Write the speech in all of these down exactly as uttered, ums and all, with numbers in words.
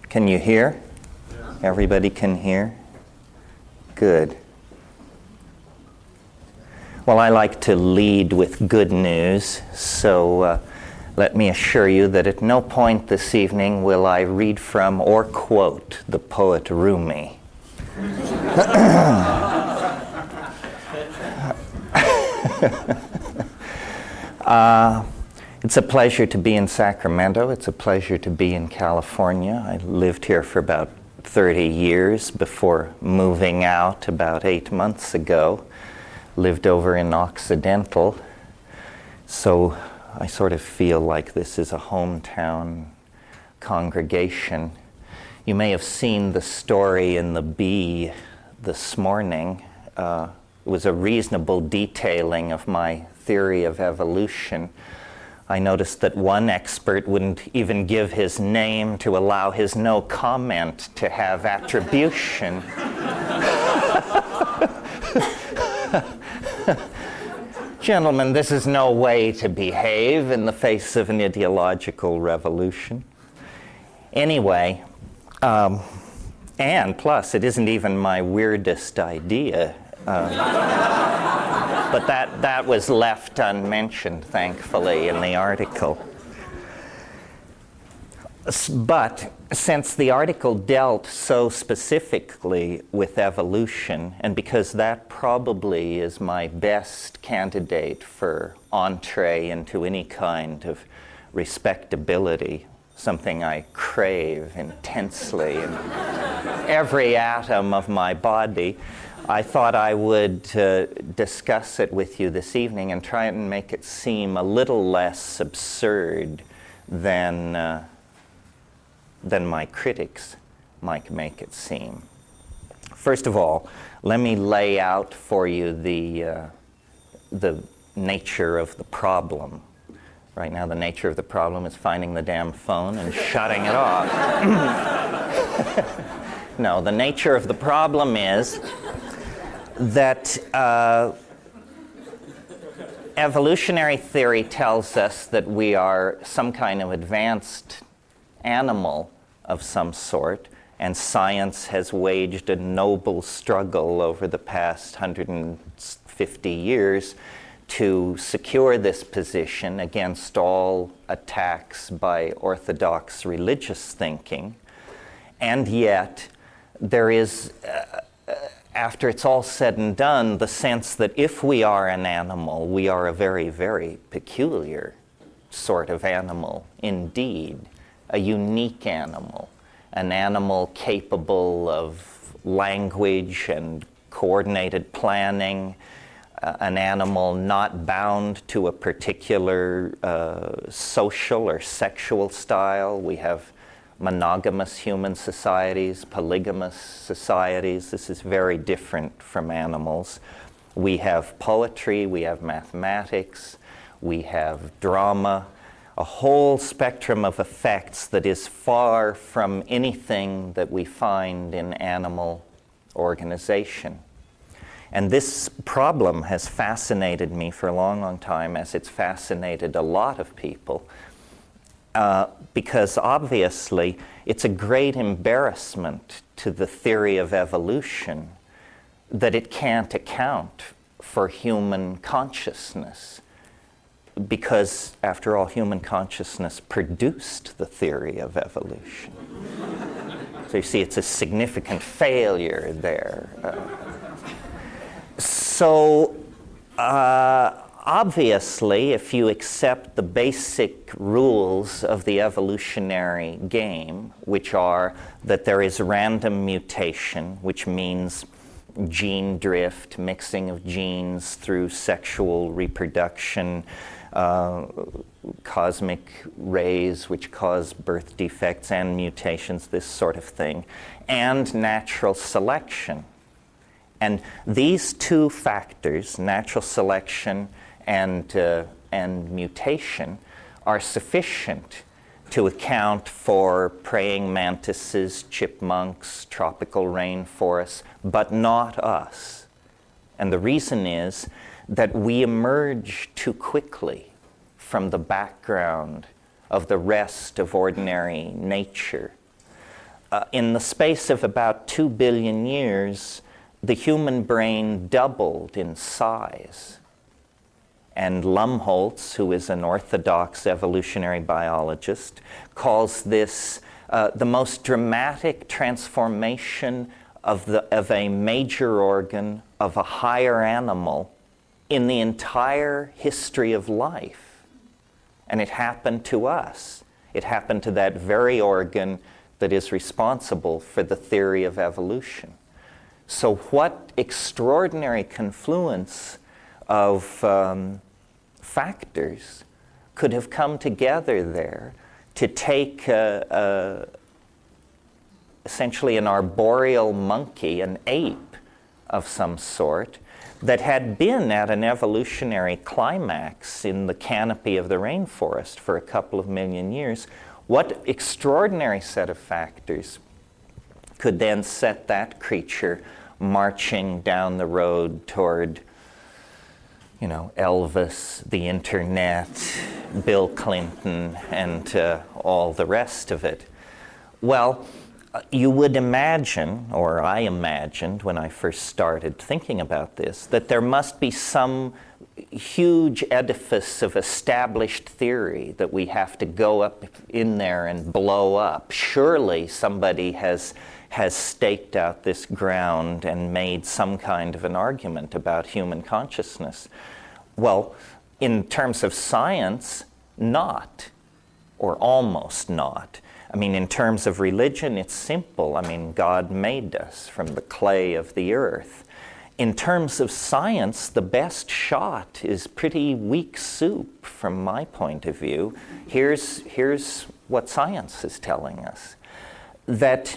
Can you hear? Everybody can hear? Good. Well, I like to lead with good news, so uh, let me assure you that at no point this evening will I read from or quote the poet Rumi. uh, It's a pleasure to be in Sacramento. It's a pleasure to be in California. I lived here for about thirty years before moving out about eight months ago. Lived over in Occidental. So I sort of feel like this is a hometown congregation. You may have seen the story in the Bee this morning. Uh, it was a reasonable detailing of my theory of evolution. I noticed that one expert wouldn't even give his name to allow his no comment to have attribution. Gentlemen, this is no way to behave in the face of an ideological revolution. Anyway, um, and plus, it isn't even my weirdest idea. Uh, But that, that was left unmentioned, thankfully, in the article. But since the article dealt so specifically with evolution, and because that probably is my best candidate for entree into any kind of respectability, something I crave intensely in every atom of my body, I thought I would uh, discuss it with you this evening and try and make it seem a little less absurd than, uh, than my critics might make it seem. First of all, let me lay out for you the, uh, the nature of the problem. Right now, the nature of the problem is finding the damn phone and shutting it off. No, the nature of the problem is that uh, evolutionary theory tells us that we are some kind of advanced animal of some sort, and science has waged a noble struggle over the past one hundred fifty years to secure this position against all attacks by orthodox religious thinking. And yet, there is uh, after it's all said and done, the sense that if we are an animal, we are a very, very peculiar sort of animal indeed, a unique animal, an animal capable of language and coordinated planning, uh, an animal not bound to a particular uh, social or sexual style. We have monogamous human societies, polygamous societies. This is very different from animals. We have poetry, we have mathematics, we have drama, a whole spectrum of effects that is far from anything that we find in animal organization. And this problem has fascinated me for a long, long time, as it's fascinated a lot of people. Uh, because obviously it's a great embarrassment to the theory of evolution that it can't account for human consciousness, because after all, human consciousness produced the theory of evolution. So you see, it's a significant failure there. Uh, so uh, Obviously, if you accept the basic rules of the evolutionary game, which are that there is random mutation, which means gene drift, mixing of genes through sexual reproduction, uh, cosmic rays which cause birth defects and mutations, this sort of thing, and natural selection. And these two factors, natural selection and, uh, and mutation, are sufficient to account for praying mantises, chipmunks, tropical rainforests, but not us. And the reason is that we emerge too quickly from the background of the rest of ordinary nature. uh, in the space of about two billion years, the human brain doubled in size. And Lumholtz, who is an orthodox evolutionary biologist, calls this uh, the most dramatic transformation of, the, of a major organ of a higher animal in the entire history of life. And it happened to us. It happened to that very organ that is responsible for the theory of evolution. So what extraordinary confluence of um, factors could have come together there to take uh, uh, essentially an arboreal monkey, an ape of some sort, that had been at an evolutionary climax in the canopy of the rainforest for a couple of million years. What extraordinary set of factors could then set that creature marching down the road toward, you know, Elvis, the internet, Bill Clinton, and uh, all the rest of it? Well, uh, you would imagine, or I imagined when I first started thinking about this, that there must be some huge edifice of established theory that we have to go up in there and blow up. Surely somebody has has staked out this ground and made some kind of an argument about human consciousness. Well, in terms of science, not, or almost not. I mean, in terms of religion, it's simple. I mean, God made us from the clay of the earth. In terms of science, the best shot is pretty weak soup from my point of view. Here's, here's what science is telling us. That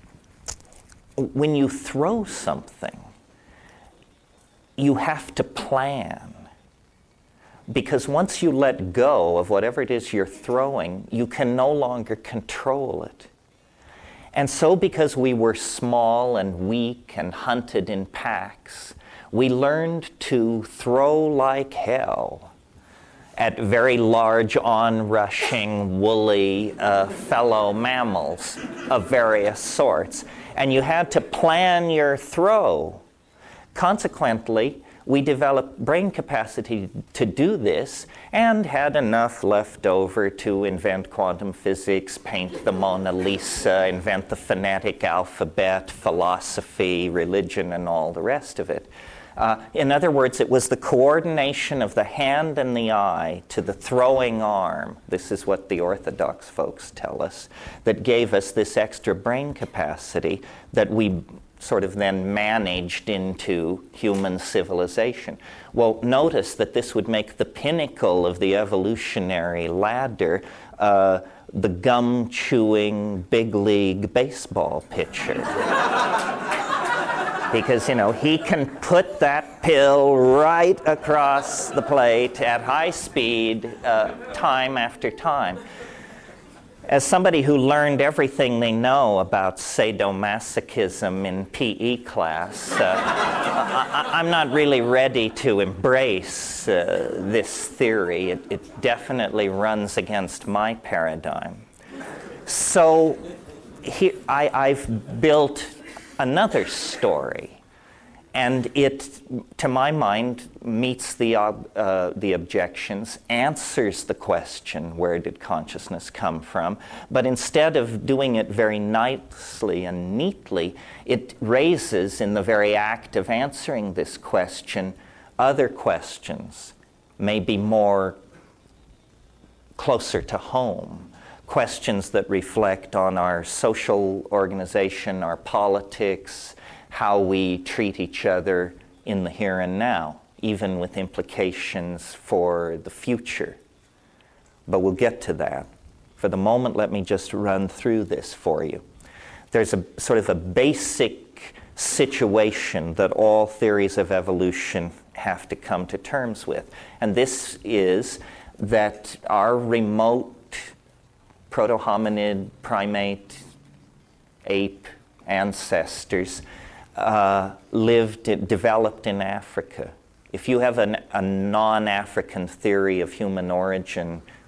when you throw something, you have to plan. Because once you let go of whatever it is you're throwing, you can no longer control it. And so because we were small and weak and hunted in packs, we learned to throw like hell at very large, onrushing, woolly uh, fellow mammals of various sorts. And you had to plan your throw. Consequently, we developed brain capacity to do this and had enough left over to invent quantum physics, paint the Mona Lisa, invent the phonetic alphabet, philosophy, religion, and all the rest of it. Uh, in other words, it was the coordination of the hand and the eye to the throwing arm, this is what the orthodox folks tell us, that gave us this extra brain capacity that we sort of then managed into human civilization. Well, notice that this would make the pinnacle of the evolutionary ladder uh, the gum-chewing big league baseball pitcher. Because, you know, he can put that pill right across the plate at high speed, uh, time after time. As somebody who learned everything they know about sadomasochism in P E class, uh, I, I'm not really ready to embrace uh, this theory. It, it definitely runs against my paradigm. So here, I, I've built another story, and it, to my mind, meets the, uh, the objections, answers the question, where did consciousness come from? But instead of doing it very nicely and neatly, it raises, in the very act of answering this question, other questions, maybe more closer to home. Questions that reflect on our social organization, our politics, how we treat each other in the here and now, even with implications for the future. But we'll get to that. For the moment, let me just run through this for you. There's a sort of a basic situation that all theories of evolution have to come to terms with. And this is that our remote proto-hominid, primate, ape ancestors uh, lived, developed in Africa. If you have an, a non-African theory of human origin,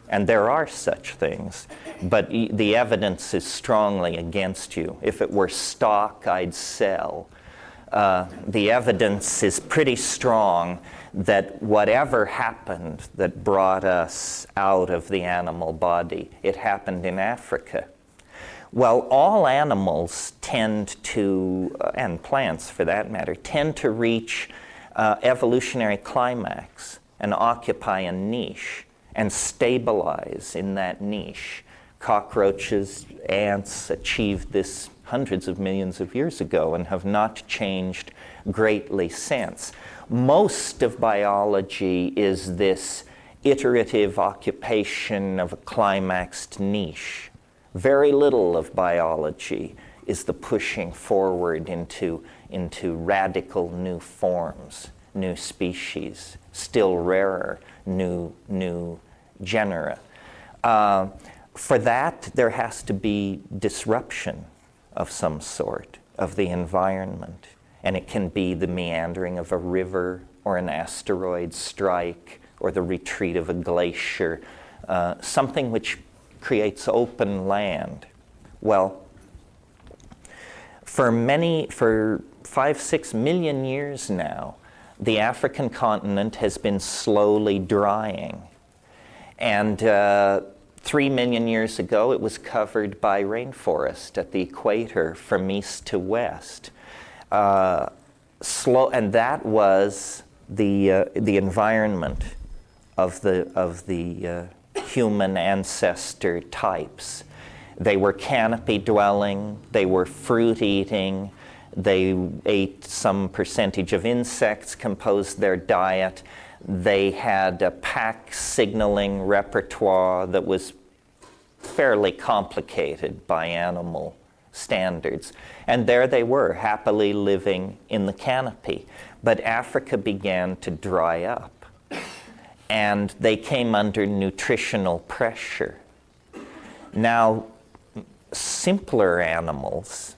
And there are such things, but e- the evidence is strongly against you. If it were stock, I'd sell. Uh, the evidence is pretty strong that whatever happened that brought us out of the animal body, it happened in Africa. Well, all animals tend to, uh, and plants for that matter, tend to reach uh, evolutionary climax and occupy a niche and stabilize in that niche. Cockroaches, ants achieved this hundreds of millions of years ago and have not changed greatly since. Most of biology is this iterative occupation of a climaxed niche. Very little of biology is the pushing forward into, into radical new forms, new species, still rarer, new, new genera. Uh, for that, there has to be disruption of some sort of the environment. And it can be the meandering of a river or an asteroid strike or the retreat of a glacier, uh, something which creates open land. Well, for many, for five, six million years now, the African continent has been slowly drying. And uh, three million years ago, it was covered by rainforest at the equator from east to west. Uh, slow, and that was the uh, the environment of the of the uh, human ancestor types. They were canopy dwelling. They were fruit eating. They ate some percentage of insects, composed their diet. They had a pack signaling repertoire that was fairly complicated by animal standards. And there they were, happily living in the canopy. But Africa began to dry up, and they came under nutritional pressure. Now, simpler animals,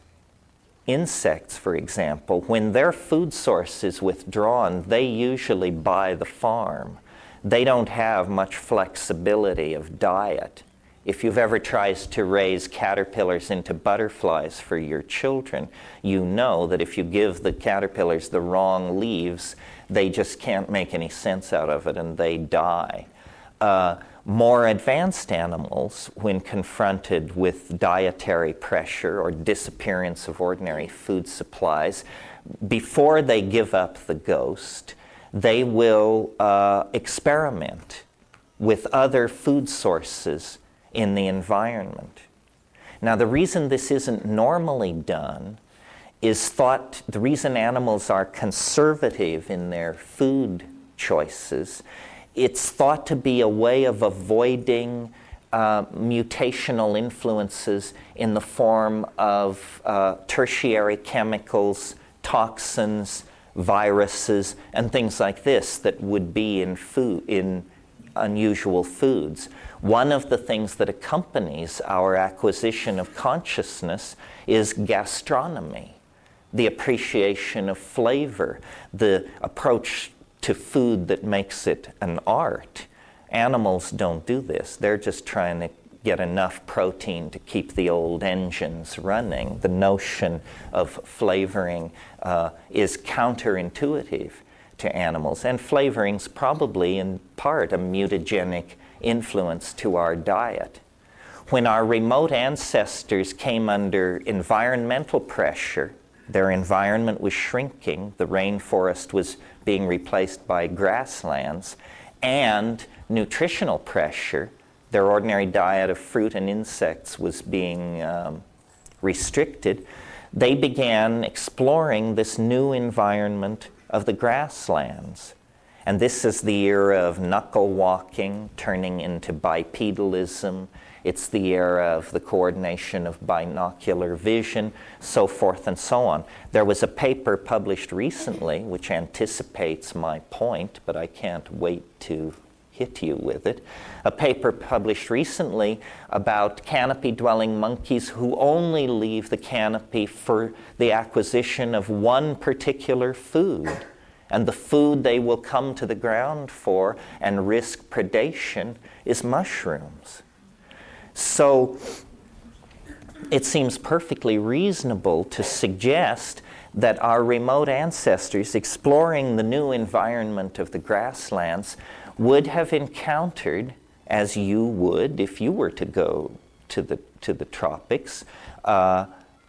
insects, for example, when their food source is withdrawn, they usually buy the farm. They don't have much flexibility of diet. If you've ever tried to raise caterpillars into butterflies for your children, you know that if you give the caterpillars the wrong leaves, they just can't make any sense out of it and they die. Uh, more advanced animals, when confronted with dietary pressure or disappearance of ordinary food supplies, before they give up the ghost, they will uh, experiment with other food sources in the environment. Now, the reason this isn't normally done is thought, the reason animals are conservative in their food choices, it's thought to be a way of avoiding uh, mutational influences in the form of uh, tertiary chemicals, toxins, viruses, and things like this that would be in food, in unusual foods. One of the things that accompanies our acquisition of consciousness is gastronomy, the appreciation of flavor, the approach to food that makes it an art. Animals don't do this. They're just trying to get enough protein to keep the old engines running. The notion of flavoring uh, is counterintuitive to animals, and flavoring's probably in part a mutagenic influence to our diet. When our remote ancestors came under environmental pressure, their environment was shrinking, the rainforest was being replaced by grasslands, and nutritional pressure, their ordinary diet of fruit and insects was being um, restricted, they began exploring this new environment of the grasslands. And this is the era of knuckle walking, turning into bipedalism. It's the era of the coordination of binocular vision, so forth and so on. There was a paper published recently which anticipates my point, but I can't wait to hit you with it. A paper published recently about canopy-dwelling monkeys who only leave the canopy for the acquisition of one particular food. And the food they will come to the ground for and risk predation is mushrooms. So it seems perfectly reasonable to suggest that our remote ancestors exploring the new environment of the grasslands would have encountered, as you would if you were to go to the, to the tropics, uh,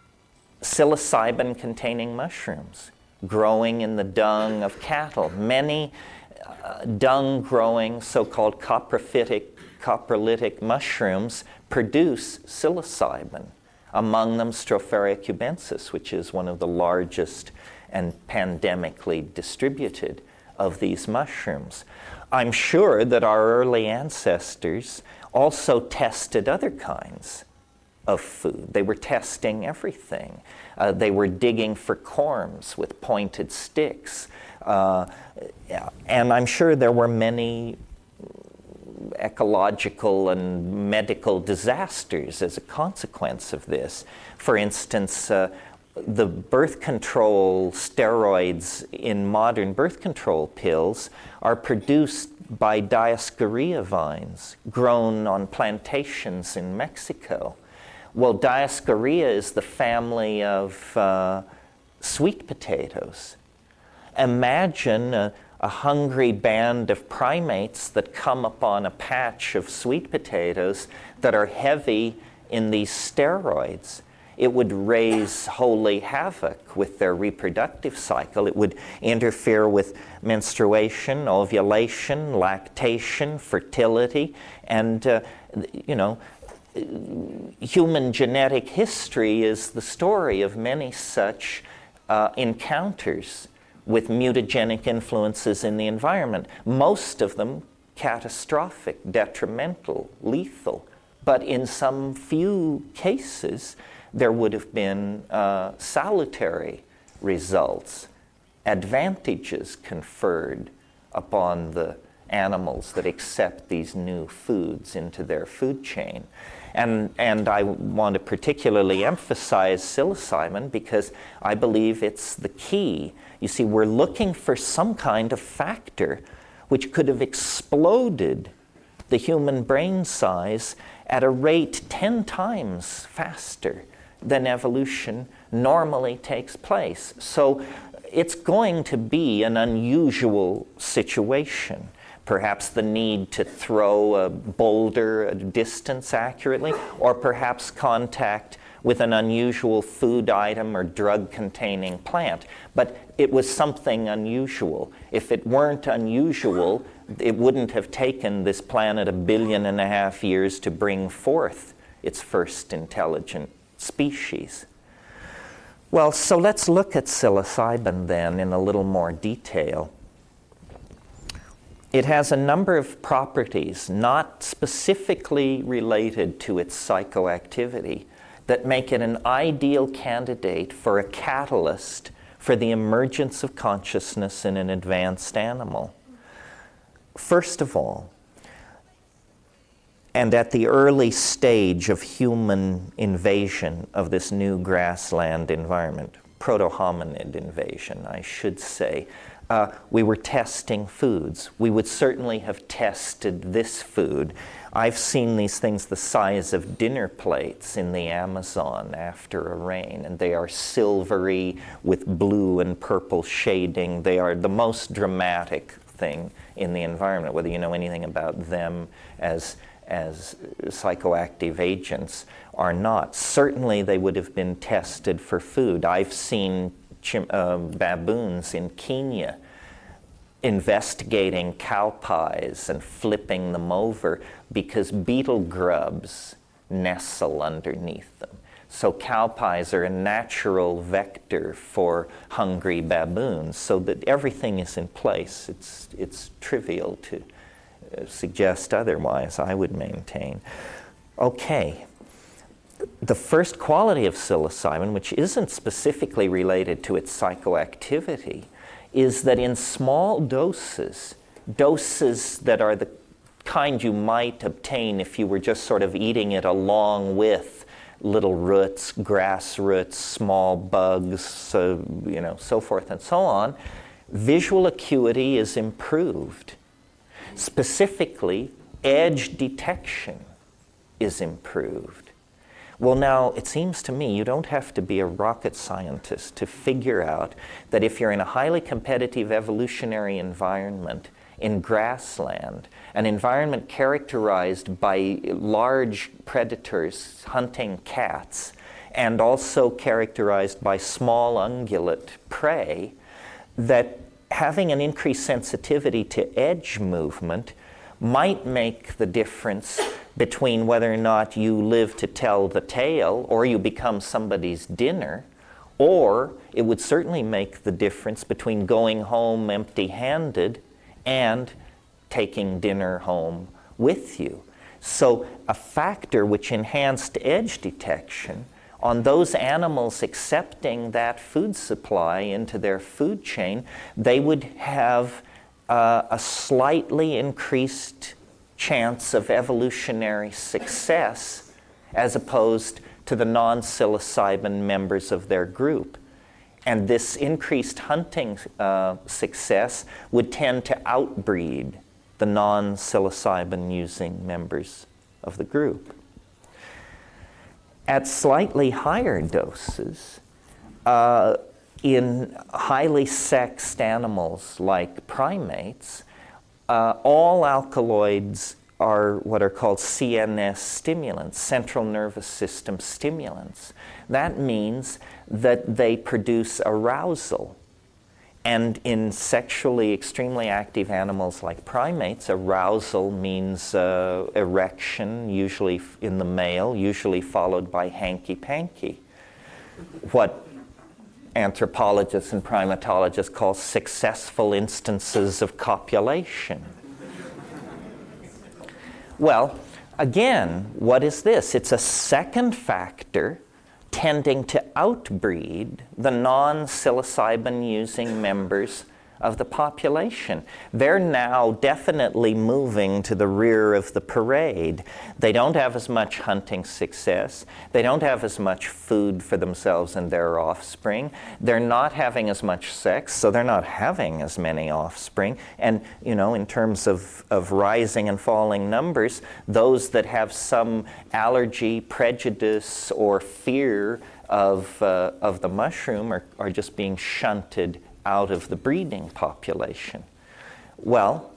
psilocybin-containing mushrooms growing in the dung of cattle. Many uh, dung-growing so-called coprophytic, coprolitic mushrooms produce psilocybin, among them Stropharia cubensis, which is one of the largest and pandemically distributed of these mushrooms. I'm sure that our early ancestors also tested other kinds of food. They were testing everything. Uh, they were digging for corms with pointed sticks. Uh, and I'm sure there were many ecological and medical disasters as a consequence of this. For instance, uh, the birth control steroids in modern birth control pills are produced by Dioscorea vines grown on plantations in Mexico. Well, Dioscorea is the family of uh, sweet potatoes. Imagine a, a hungry band of primates that come upon a patch of sweet potatoes that are heavy in these steroids. It would raise holy havoc with their reproductive cycle. It would interfere with menstruation, ovulation, lactation, fertility, and, uh, you know, human genetic history is the story of many such uh, encounters with mutagenic influences in the environment. Most of them catastrophic, detrimental, lethal. But in some few cases, there would have been uh, salutary results, advantages conferred upon the animals that accept these new foods into their food chain. And, and I want to particularly emphasize psilocybin because I believe it's the key. You see, we're looking for some kind of factor which could have exploded the human brain size at a rate ten times faster than evolution normally takes place. So it's going to be an unusual situation. Perhaps the need to throw a boulder a distance accurately, or perhaps contact with an unusual food item or drug-containing plant. But it was something unusual. If it weren't unusual, it wouldn't have taken this planet a billion and a half years to bring forth its first intelligent species. Well, so let's look at psilocybin then in a little more detail. It has a number of properties not specifically related to its psychoactivity that make it an ideal candidate for a catalyst for the emergence of consciousness in an advanced animal. First of all, and at the early stage of human invasion of this new grassland environment, proto-hominid invasion, I should say, Uh, we were testing foods. We would certainly have tested this food. I've seen these things the size of dinner plates in the Amazon after a rain, and they are silvery with blue and purple shading. They are the most dramatic thing in the environment, whether you know anything about them as, as psychoactive agents or not. Certainly they would have been tested for food. I've seen Chim- uh, baboons in Kenya investigating cow pies and flipping them over because beetle grubs nestle underneath them. So cow pies are a natural vector for hungry baboons, so that everything is in place. It's, it's trivial to uh, suggest otherwise, I would maintain. Okay. The first quality of psilocybin, which isn't specifically related to its psychoactivity, is that in small doses, doses that are the kind you might obtain if you were just sort of eating it along with little roots, grass roots, small bugs, so, you know, so forth and so on, visual acuity is improved. Specifically, edge detection is improved. Well, now, it seems to me you don't have to be a rocket scientist to figure out that if you're in a highly competitive evolutionary environment in grassland, an environment characterized by large predators hunting cats, and also characterized by small ungulate prey, that having an increased sensitivity to edge movement might make the difference between whether or not you live to tell the tale or you become somebody's dinner, or it would certainly make the difference between going home empty-handed and taking dinner home with you. So a factor which enhanced edge detection on those animals accepting that food supply into their food chain, they would have uh, a slightly increased chance of evolutionary success as opposed to the non-psilocybin members of their group. And this increased hunting uh, success would tend to outbreed the non-psilocybin using members of the group. At slightly higher doses, uh, in highly sexed animals like primates, uh, all alkaloids are what are called C N S stimulants, central nervous system stimulants. That means that they produce arousal. And in sexually extremely active animals like primates, arousal means uh, erection, usually in the male, usually followed by hanky-panky. What anthropologists and primatologists call successful instances of copulation. Well, again, what is this? It's a second factor tending to outbreed the non-psilocybin-using members of the population. They're now definitely moving to the rear of the parade. They don't have as much hunting success. They don't have as much food for themselves and their offspring. They're not having as much sex, so they're not having as many offspring. And, you know, in terms of, of rising and falling numbers, those that have some allergy, prejudice, or fear of, uh, of the mushroom are, are just being shunted out of the breeding population. Well,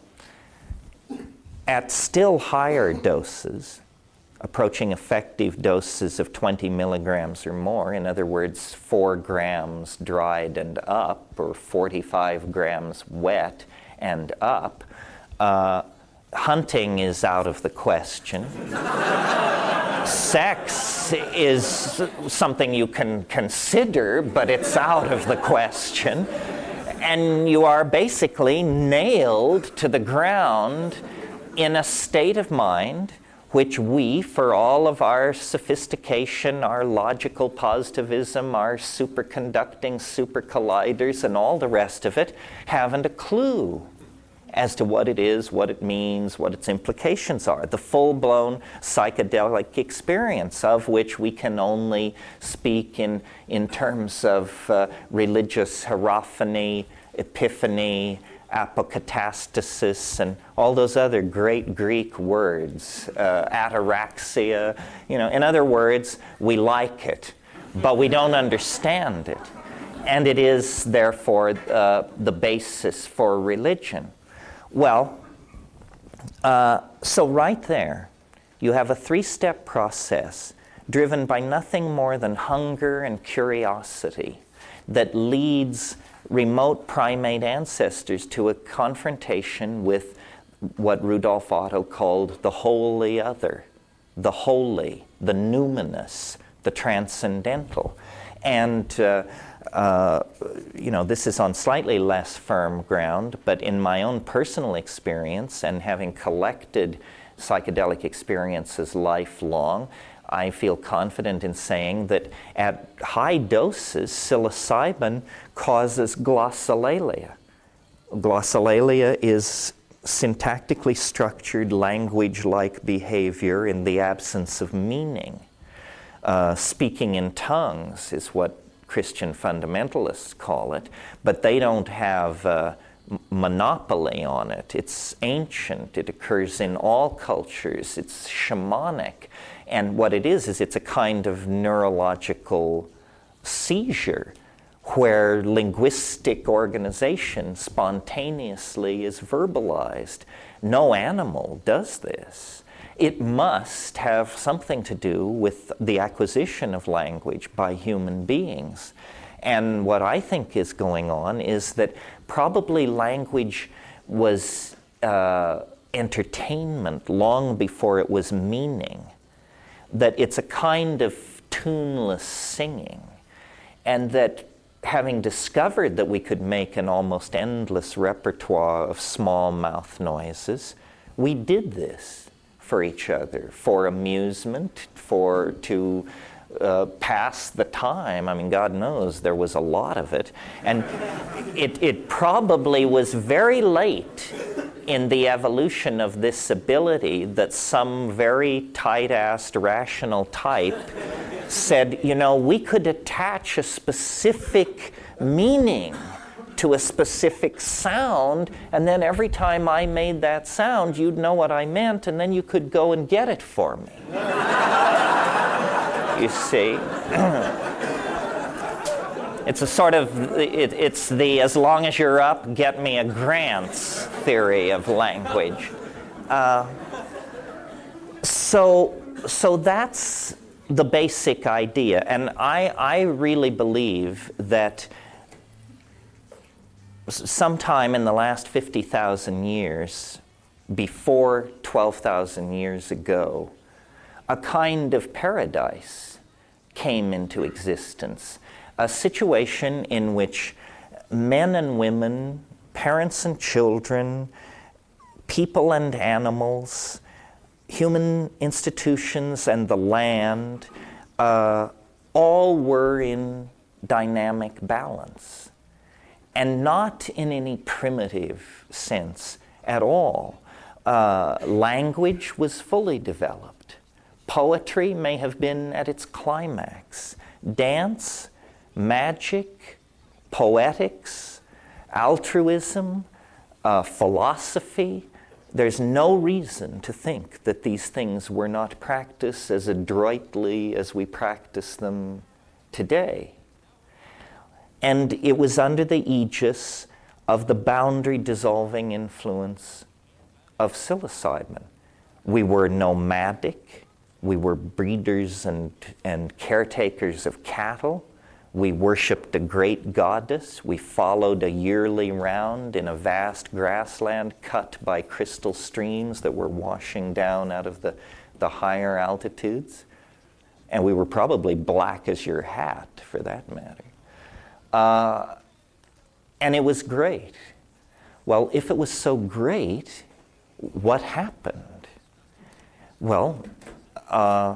at still higher doses, approaching effective doses of twenty milligrams or more, in other words, four grams dried and up, or forty-five grams wet and up, uh, hunting is out of the question. Sex is something you can consider, but it's out of the question. And you are basically nailed to the ground in a state of mind which we, for all of our sophistication, our logical positivism, our superconducting super colliders, and all the rest of it, haven't a clue as to what it is, what it means, what its implications are. The full-blown psychedelic experience, of which we can only speak in, in terms of uh, religious hierophany, epiphany, apokatastasis, and all those other great Greek words, uh, ataraxia. You know, in other words, we like it, but we don't understand it. And it is, therefore, uh, the basis for religion. Well, uh, so right there, you have a three-step process driven by nothing more than hunger and curiosity that leads remote primate ancestors to a confrontation with what Rudolf Otto called the wholly other, the holy, the numinous, the transcendental. And uh, Uh, you know, this is on slightly less firm ground, but in my own personal experience and having collected psychedelic experiences lifelong, I feel confident in saying that at high doses, psilocybin causes glossolalia. Glossolalia is syntactically structured language-like behavior in the absence of meaning. Uh, speaking in tongues is what Christian fundamentalists call it, but they don't have uh, monopoly on it. It's ancient. It occurs in all cultures. It's shamanic. And what it is, is it's a kind of neurological seizure where linguistic organization spontaneously is verbalized. No animal does this. It must have something to do with the acquisition of language by human beings. And what I think is going on is that probably language was uh, entertainment long before it was meaning. That it's a kind of tuneless singing, and that having discovered that we could make an almost endless repertoire of small mouth noises, we did this for each other, for amusement, for to uh, pass the time. I mean, God knows there was a lot of it. And it, it probably was very late in the evolution of this ability that some very tight-assed rational type said, you know, we could attach a specific meaning to a specific sound, and then every time I made that sound, you'd know what I meant, and then you could go and get it for me. You see? It's a sort of, it, it's the as long as you're up, get me a grants theory of language. Uh, so, so that's the basic idea. And I, I really believe that sometime in the last fifty thousand years, before twelve thousand years ago, a kind of paradise came into existence. A situation in which men and women, parents and children, people and animals, human institutions and the land, uh, all were in dynamic balance. And not in any primitive sense at all. Uh, language was fully developed. Poetry may have been at its climax. Dance, magic, poetics, altruism, uh, philosophy. There's no reason to think that these things were not practiced as adroitly as we practice them today. And it was under the aegis of the boundary-dissolving influence of psilocybin. We were nomadic. We were breeders and, and caretakers of cattle. We worshipped a great goddess. We followed a yearly round in a vast grassland cut by crystal streams that were washing down out of the, the higher altitudes. And we were probably black as your hat, for that matter. Uh, and it was great. Well, if it was so great, what happened? Well, uh,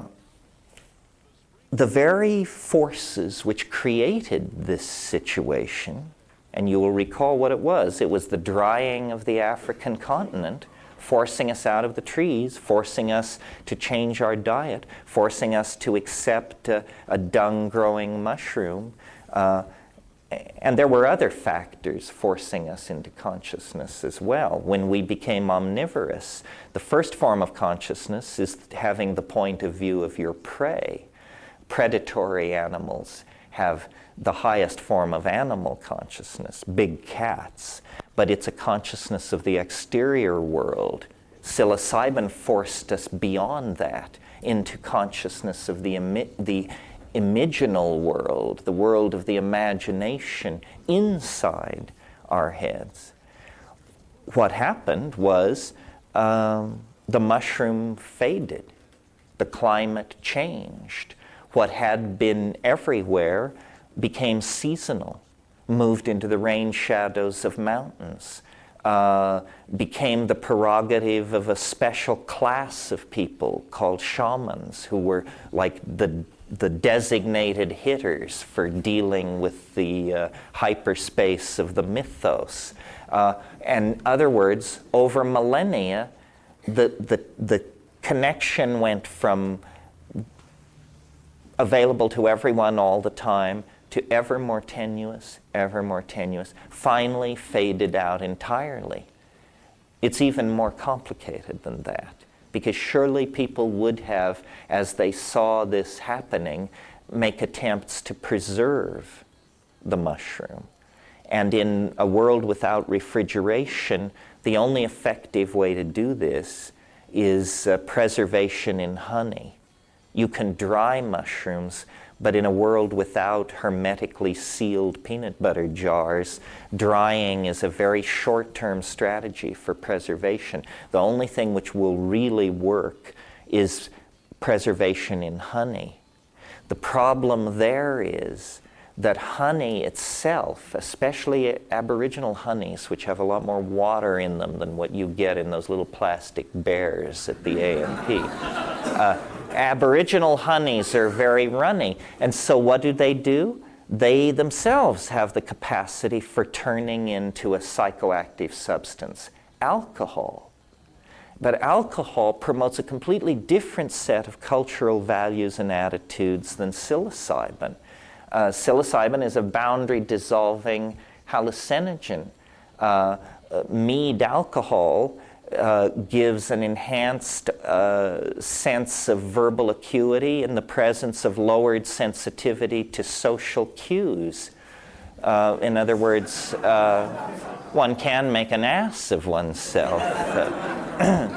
the very forces which created this situation, and you will recall what it was, it was the drying of the African continent, forcing us out of the trees, forcing us to change our diet, forcing us to accept a, a dung-growing mushroom. Uh, And there were other factors forcing us into consciousness as well. When we became omnivorous, the first form of consciousness is having the point of view of your prey. Predatory animals have the highest form of animal consciousness, big cats, but it's a consciousness of the exterior world. Psilocybin forced us beyond that into consciousness of the, the imaginal world, the world of the imagination inside our heads. What happened was um, the mushroom faded. The climate changed. What had been everywhere became seasonal, moved into the rain shadows of mountains, uh, became the prerogative of a special class of people called shamans, who were like the the designated hitters for dealing with the uh, hyperspace of the mythos. Uh, in other words, over millennia, the, the, the connection went from available to everyone all the time to ever more tenuous, ever more tenuous, finally faded out entirely. It's even more complicated than that, because surely people would have, as they saw this happening, make attempts to preserve the mushroom. And in a world without refrigeration, the only effective way to do this is uh, preservation in honey. You can dry mushrooms, but in a world without hermetically sealed peanut butter jars, drying is a very short-term strategy for preservation. The only thing which will really work is preservation in honey. The problem there is that honey itself, especially Aboriginal honeys, which have a lot more water in them than what you get in those little plastic bears at the A M P, uh, Aboriginal honeys are very runny. And so what do they do? They themselves have the capacity for turning into a psychoactive substance, alcohol. But alcohol promotes a completely different set of cultural values and attitudes than psilocybin. Uh, psilocybin is a boundary-dissolving hallucinogen. Uh, uh, mead alcohol uh, gives an enhanced uh, sense of verbal acuity in the presence of lowered sensitivity to social cues. Uh, in other words, uh, one can make an ass of oneself. Uh,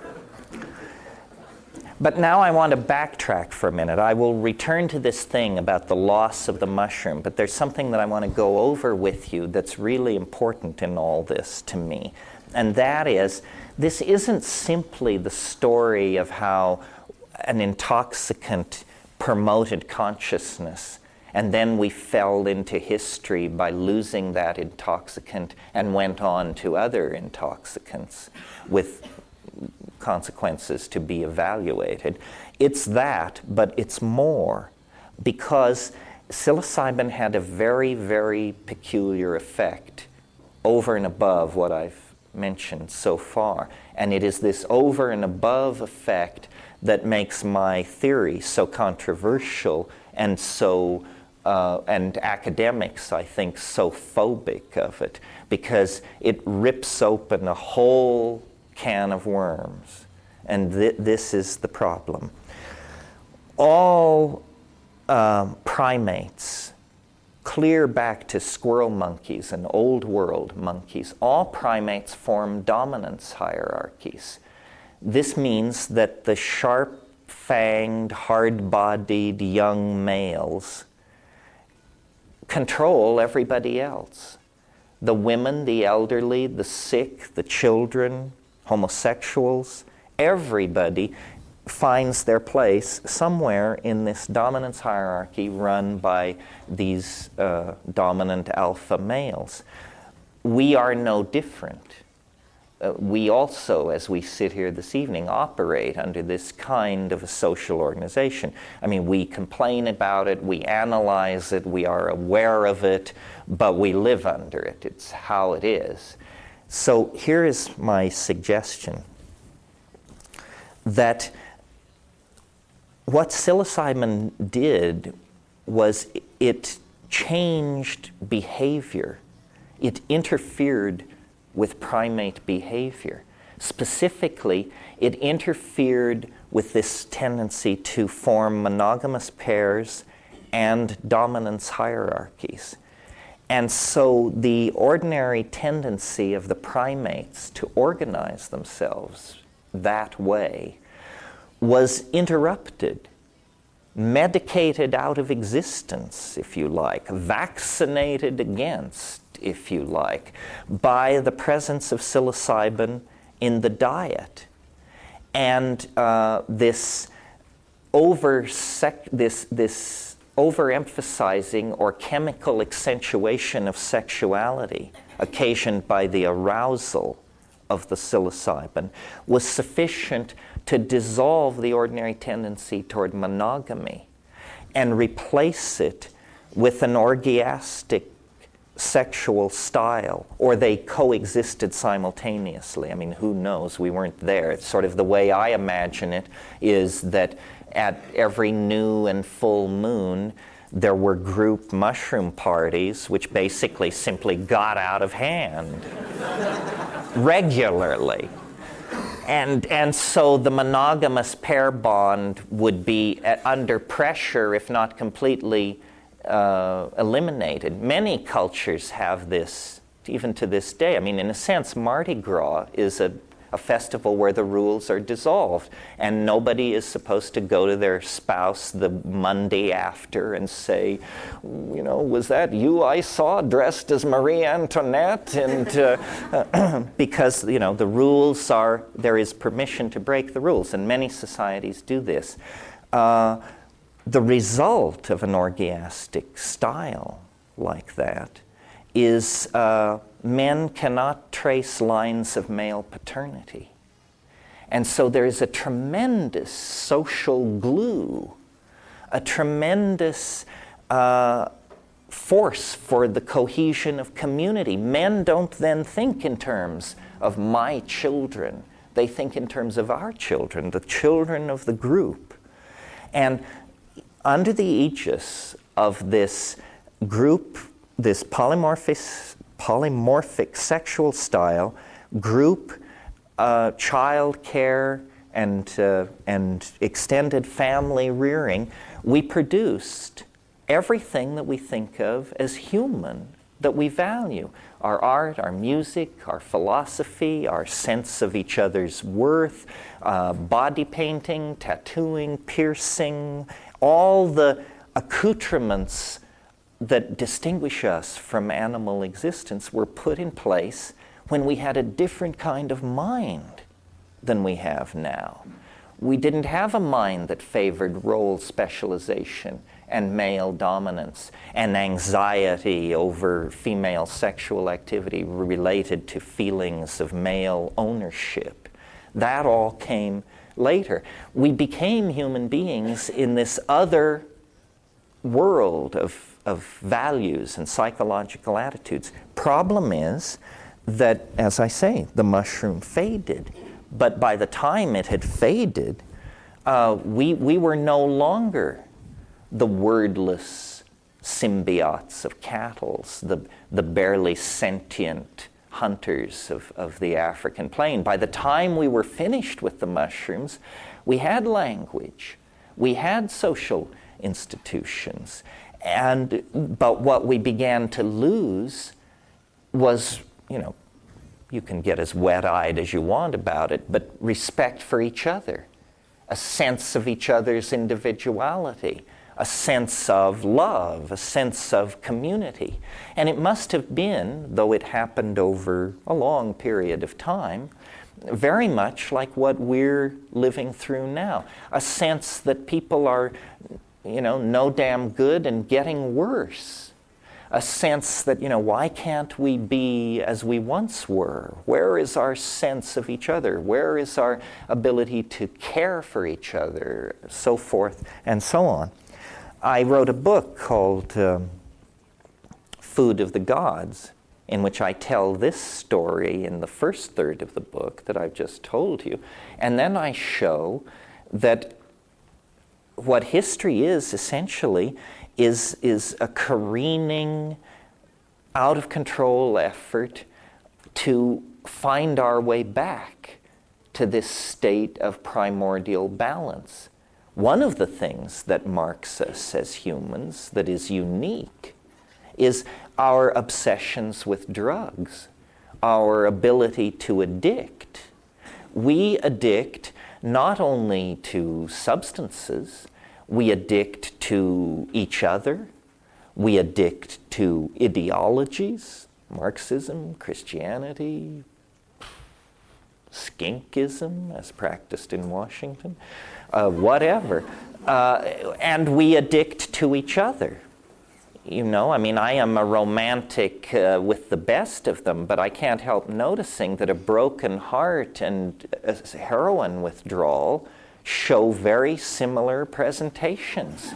But now I want to backtrack for a minute. I will return to this thing about the loss of the mushroom, but there's something that I want to go over with you that's really important in all this to me. And that is, this isn't simply the story of how an intoxicant promoted consciousness, and then we fell into history by losing that intoxicant and went on to other intoxicants with consequences to be evaluated. It's that, but it's more, because psilocybin had a very, very peculiar effect over and above what I've mentioned so far. And it is this over and above effect that makes my theory so controversial and so uh, and academics, I think, so phobic of it, because it rips open a whole can of worms. And th this is the problem. All um, primates, clear back to squirrel monkeys and old world monkeys, all primates form dominance hierarchies. This means that the sharp-fanged, hard-bodied young males control everybody else. The women, the elderly, the sick, the children, homosexuals, everybody finds their place somewhere in this dominance hierarchy run by these uh, dominant alpha males. We are no different. Uh, we also, as we sit here this evening, operate under this kind of a social organization. I mean, we complain about it, we analyze it, we are aware of it, but we live under it. It's how it is. So here is my suggestion, that what psilocybin did was it changed behavior. It interfered with primate behavior. Specifically, it interfered with this tendency to form monogamous pairs and dominance hierarchies. And so the ordinary tendency of the primates to organize themselves that way was interrupted, medicated out of existence, if you like, vaccinated against, if you like, by the presence of psilocybin in the diet. And uh, this over this this overemphasizing or chemical accentuation of sexuality occasioned by the arousal of the psilocybin was sufficient to dissolve the ordinary tendency toward monogamy and replace it with an orgiastic sexual style, or they coexisted simultaneously. I mean, who knows? We weren't there. It's sort of the way I imagine it is that at every new and full moon, there were group mushroom parties, which basically simply got out of hand regularly. And, and so the monogamous pair bond would be at, under pressure, if not completely uh, eliminated. Many cultures have this, even to this day. I mean, in a sense, Mardi Gras is a, a festival where the rules are dissolved, and nobody is supposed to go to their spouse the Monday after and say, you know, was that you I saw dressed as Marie Antoinette? And uh, because, you know, the rules are, there is permission to break the rules, and many societies do this. Uh, the result of an orgiastic style like that is uh, men cannot trace lines of male paternity. And so there is a tremendous social glue, a tremendous uh, force for the cohesion of community. Men don't then think in terms of my children. They think in terms of our children, the children of the group. And under the aegis of this group, this polymorphic, polymorphic sexual style, group, uh, child care, and, uh, and extended family rearing, we produced everything that we think of as human, that we value. Our art, our music, our philosophy, our sense of each other's worth, uh, body painting, tattooing, piercing, all the accoutrements that distinguish us from animal existence were put in place when we had a different kind of mind than we have now. We didn't have a mind that favored role specialization and male dominance and anxiety over female sexual activity related to feelings of male ownership. That all came later. We became human beings in this other world of, of values and psychological attitudes. Problem is that, as I say, the mushroom faded. But by the time it had faded, uh, we, we were no longer the wordless symbiotes of cattle, the, the barely sentient hunters of, of the African plain. By the time we were finished with the mushrooms, we had language, we had social institutions, and but what we began to lose was, you know, you can get as wet-eyed as you want about it, but respect for each other, a sense of each other's individuality, a sense of love, a sense of community. And it must have been, though it happened over a long period of time, very much like what we're living through now. A sense that people are, you know, no damn good and getting worse. A sense that, you know, why can't we be as we once were? Where is our sense of each other? Where is our ability to care for each other? So forth and so on. I wrote a book called um, Food of the Gods, in which I tell this story in the first third of the book that I've just told you. And then I show that what history is, essentially, is, is a careening, out-of-control effort to find our way back to this state of primordial balance. One of the things that marks us as humans that is unique is our obsessions with drugs, our ability to addict. We addict not only to substances, we addict to each other, we addict to ideologies, Marxism, Christianity, skinkism as practiced in Washington, uh, whatever. Uh, and we addict to each other. You know, I mean, I am a romantic uh, with the best of them, but I can't help noticing that a broken heart and a heroin withdrawal show very similar presentations.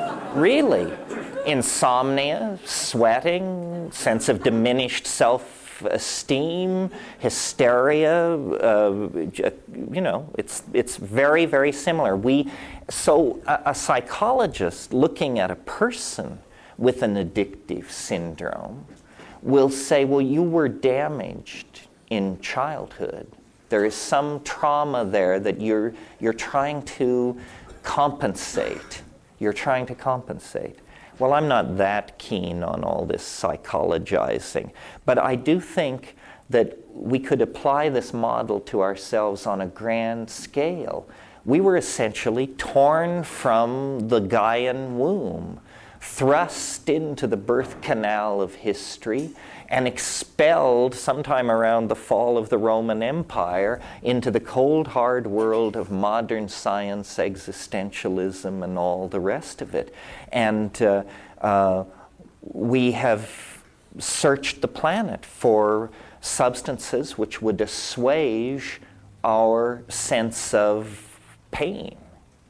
Really. Insomnia, sweating, sense of diminished self self-esteem, hysteria. Uh, you know, it's it's very, very similar. We so a, a psychologist looking at a person with an addictive syndrome will say, well, you were damaged in childhood. There is some trauma there that you're you're trying to compensate. You're trying to compensate. Well, I'm not that keen on all this psychologizing, but I do think that we could apply this model to ourselves on a grand scale. We were essentially torn from the Gaian womb, thrust into the birth canal of history, and expelled sometime around the fall of the Roman Empire into the cold, hard world of modern science, existentialism, and all the rest of it. And uh, uh, we have searched the planet for substances which would assuage our sense of pain.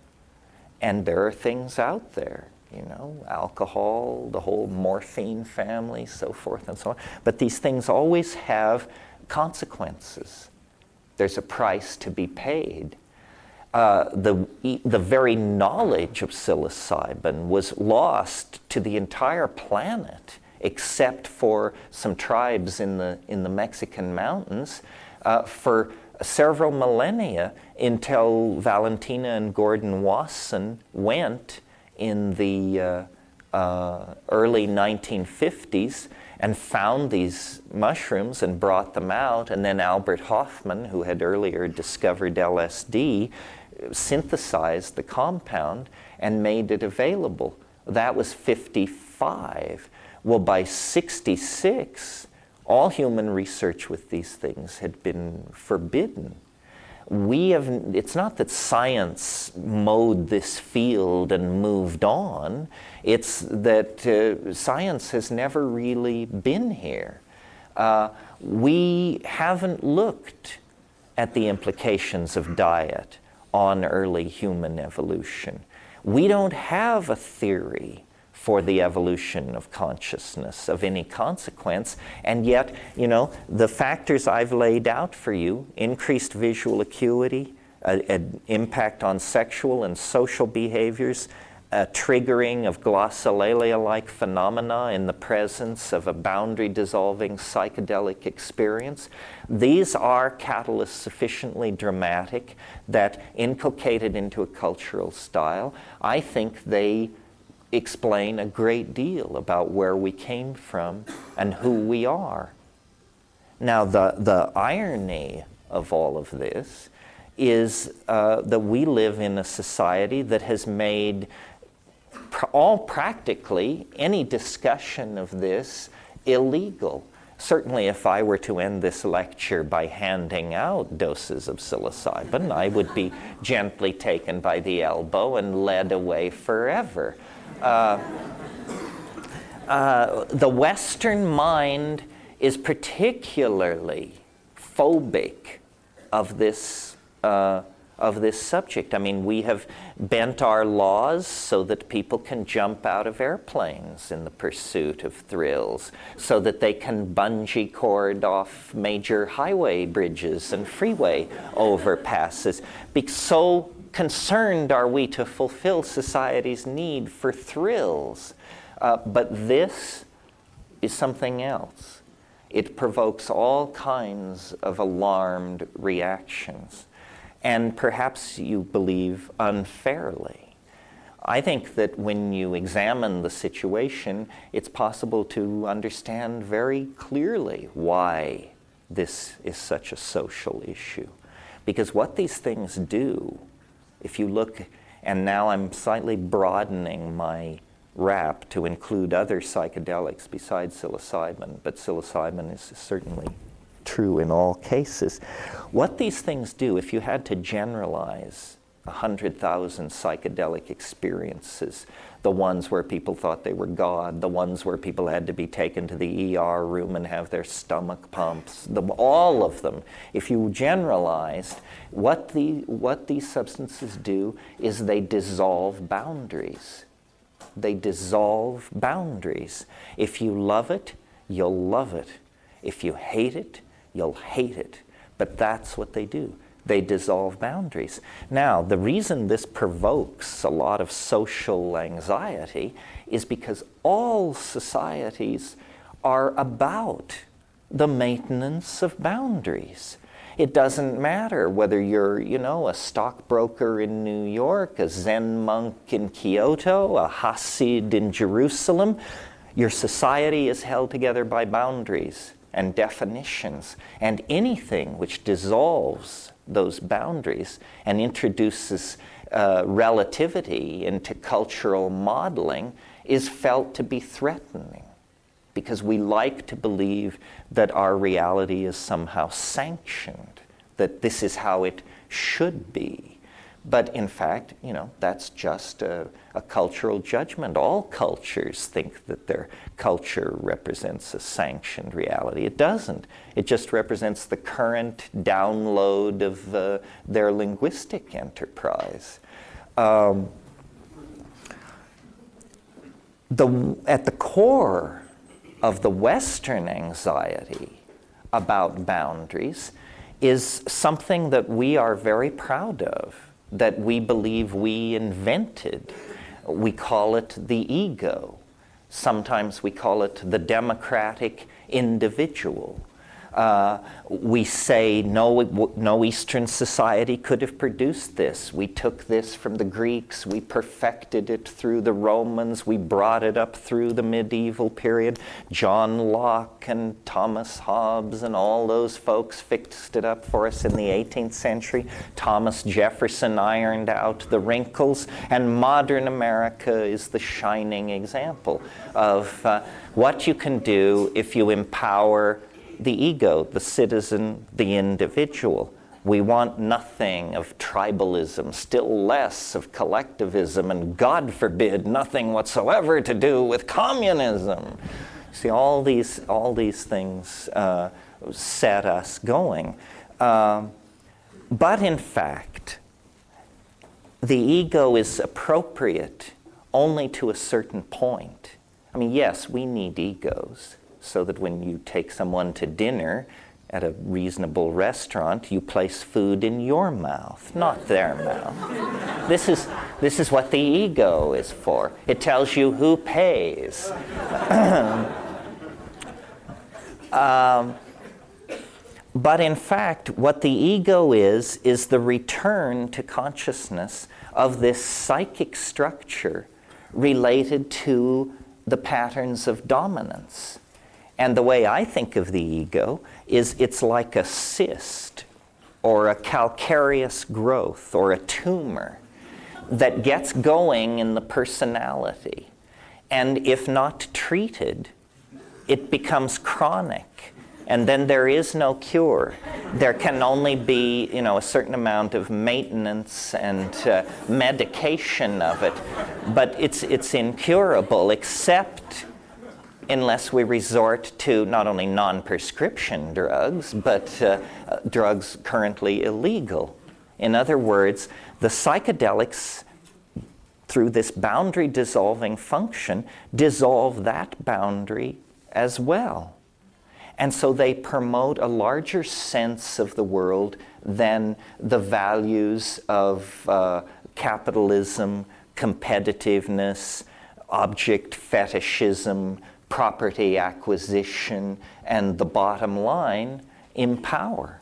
And there are things out there. You know, alcohol, the whole morphine family, so forth and so on. But these things always have consequences. There's a price to be paid. Uh, the, the very knowledge of psilocybin was lost to the entire planet, except for some tribes in the, in the Mexican mountains, uh, for several millennia until Valentina and Gordon Wasson went in the uh, uh, early nineteen fifties and found these mushrooms and brought them out. And then Albert Hofmann, who had earlier discovered L S D, synthesized the compound and made it available. That was fifty-five. Well, by sixty-six, all human research with these things had been forbidden. We have, it's not that science mowed this field and moved on. It's that uh, science has never really been here. Uh, we haven't looked at the implications of diet on early human evolution. We don't have a theory for the evolution of consciousness of any consequence, and yet, you know, the factors I've laid out for you, increased visual acuity, an impact on sexual and social behaviors, a triggering of glossolalia-like phenomena in the presence of a boundary-dissolving psychedelic experience, these are catalysts sufficiently dramatic that, inculcated into a cultural style, I think they explain a great deal about where we came from and who we are. Now, the, the irony of all of this is uh, that we live in a society that has made pr- all practically any discussion of this illegal. Certainly, if I were to end this lecture by handing out doses of psilocybin, I would be gently taken by the elbow and led away forever. Uh, uh, the Western mind is particularly phobic of this uh, of this subject. I mean, we have bent our laws so that people can jump out of airplanes in the pursuit of thrills, so that they can bungee cord off major highway bridges and freeway overpasses. Be- so concerned are we to fulfill society's need for thrills. Uh, but this is something else. It provokes all kinds of alarmed reactions, and perhaps you believe unfairly. I think that when you examine the situation, it's possible to understand very clearly why this is such a social issue. Because what these things do, if you look, and now I'm slightly broadening my wrap to include other psychedelics besides psilocybin, but psilocybin is certainly true in all cases. What these things do, if you had to generalize one hundred thousand psychedelic experiences, the ones where people thought they were God, the ones where people had to be taken to the E R room and have their stomach pumps, the, all of them, if you generalized, what, the, what these substances do is they dissolve boundaries. They dissolve boundaries. If you love it, you'll love it. If you hate it, you'll hate it. But that's what they do. They dissolve boundaries. Now, the reason this provokes a lot of social anxiety is because all societies are about the maintenance of boundaries. It doesn't matter whether you're, you know, a stockbroker in New York, a Zen monk in Kyoto, a Hasid in Jerusalem. Your society is held together by boundaries and definitions. And anything which dissolves those boundaries and introduces uh, relativity into cultural modeling is felt to be threatening, because we like to believe that our reality is somehow sanctioned, that this is how it should be. But in fact, you know, that's just a, a cultural judgment. All cultures think that their culture represents a sanctioned reality. It doesn't. It just represents the current download of uh, their linguistic enterprise. Um, the, at the core of the Western anxiety about boundaries is something that we are very proud of, that we believe we invented. We call it the ego. Sometimes we call it the democratic individual. Uh, we say no, no Eastern society could have produced this. We took this from the Greeks, we perfected it through the Romans, we brought it up through the medieval period. John Locke and Thomas Hobbes and all those folks fixed it up for us in the eighteenth century. Thomas Jefferson ironed out the wrinkles, and modern America is the shining example of uh, what you can do if you empower the ego, the citizen, the individual. We want nothing of tribalism, still less of collectivism, and God forbid, nothing whatsoever to do with communism. See, all these, all these things uh, set us going. Um, but in fact, the ego is appropriate only to a certain point. I mean, yes, we need egos, so that when you take someone to dinner at a reasonable restaurant, you place food in your mouth, not their mouth. This is, this is what the ego is for. It tells you who pays. um, but in fact, what the ego is, is the return to consciousness of this psychic structure related to the patterns of dominance. And the way I think of the ego is it's like a cyst or a calcareous growth or a tumor that gets going in the personality. And if not treated, it becomes chronic. And then there is no cure. There can only be, you know, a certain amount of maintenance and uh, medication of it. But it's, it's incurable, except unless we resort to not only non-prescription drugs, but uh, uh, drugs currently illegal. In other words, the psychedelics, through this boundary dissolving function, dissolve that boundary as well. And so they promote a larger sense of the world than the values of uh, capitalism, competitiveness, object fetishism, property acquisition, and the bottom line, empower.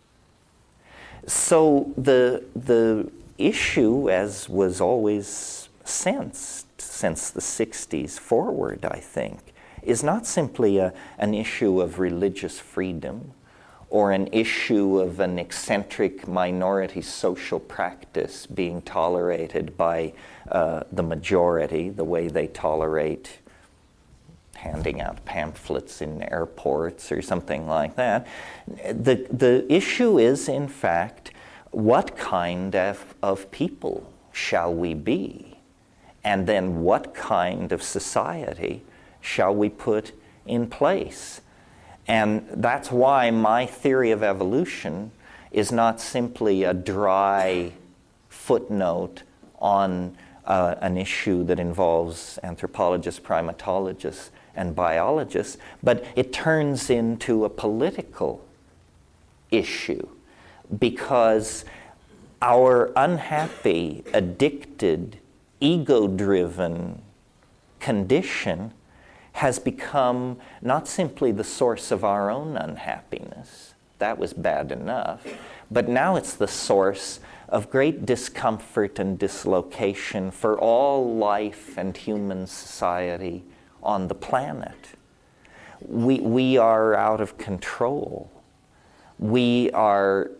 So the, the issue, as was always sensed since the sixties forward, I think, is not simply a, an issue of religious freedom or an issue of an eccentric minority social practice being tolerated by uh, the majority, the way they tolerate handing out pamphlets in airports or something like that. The, the issue is, in fact, what kind of, of people shall we be? And then what kind of society shall we put in place? And that's why my theory of evolution is not simply a dry footnote on uh, an issue that involves anthropologists, primatologists. and biologists, but it turns into a political issue because our unhappy, addicted, ego-driven condition has become not simply the source of our own unhappiness. That was bad enough. But now it's the source of great discomfort and dislocation for all life and human society on the planet. We, we are out of control. We are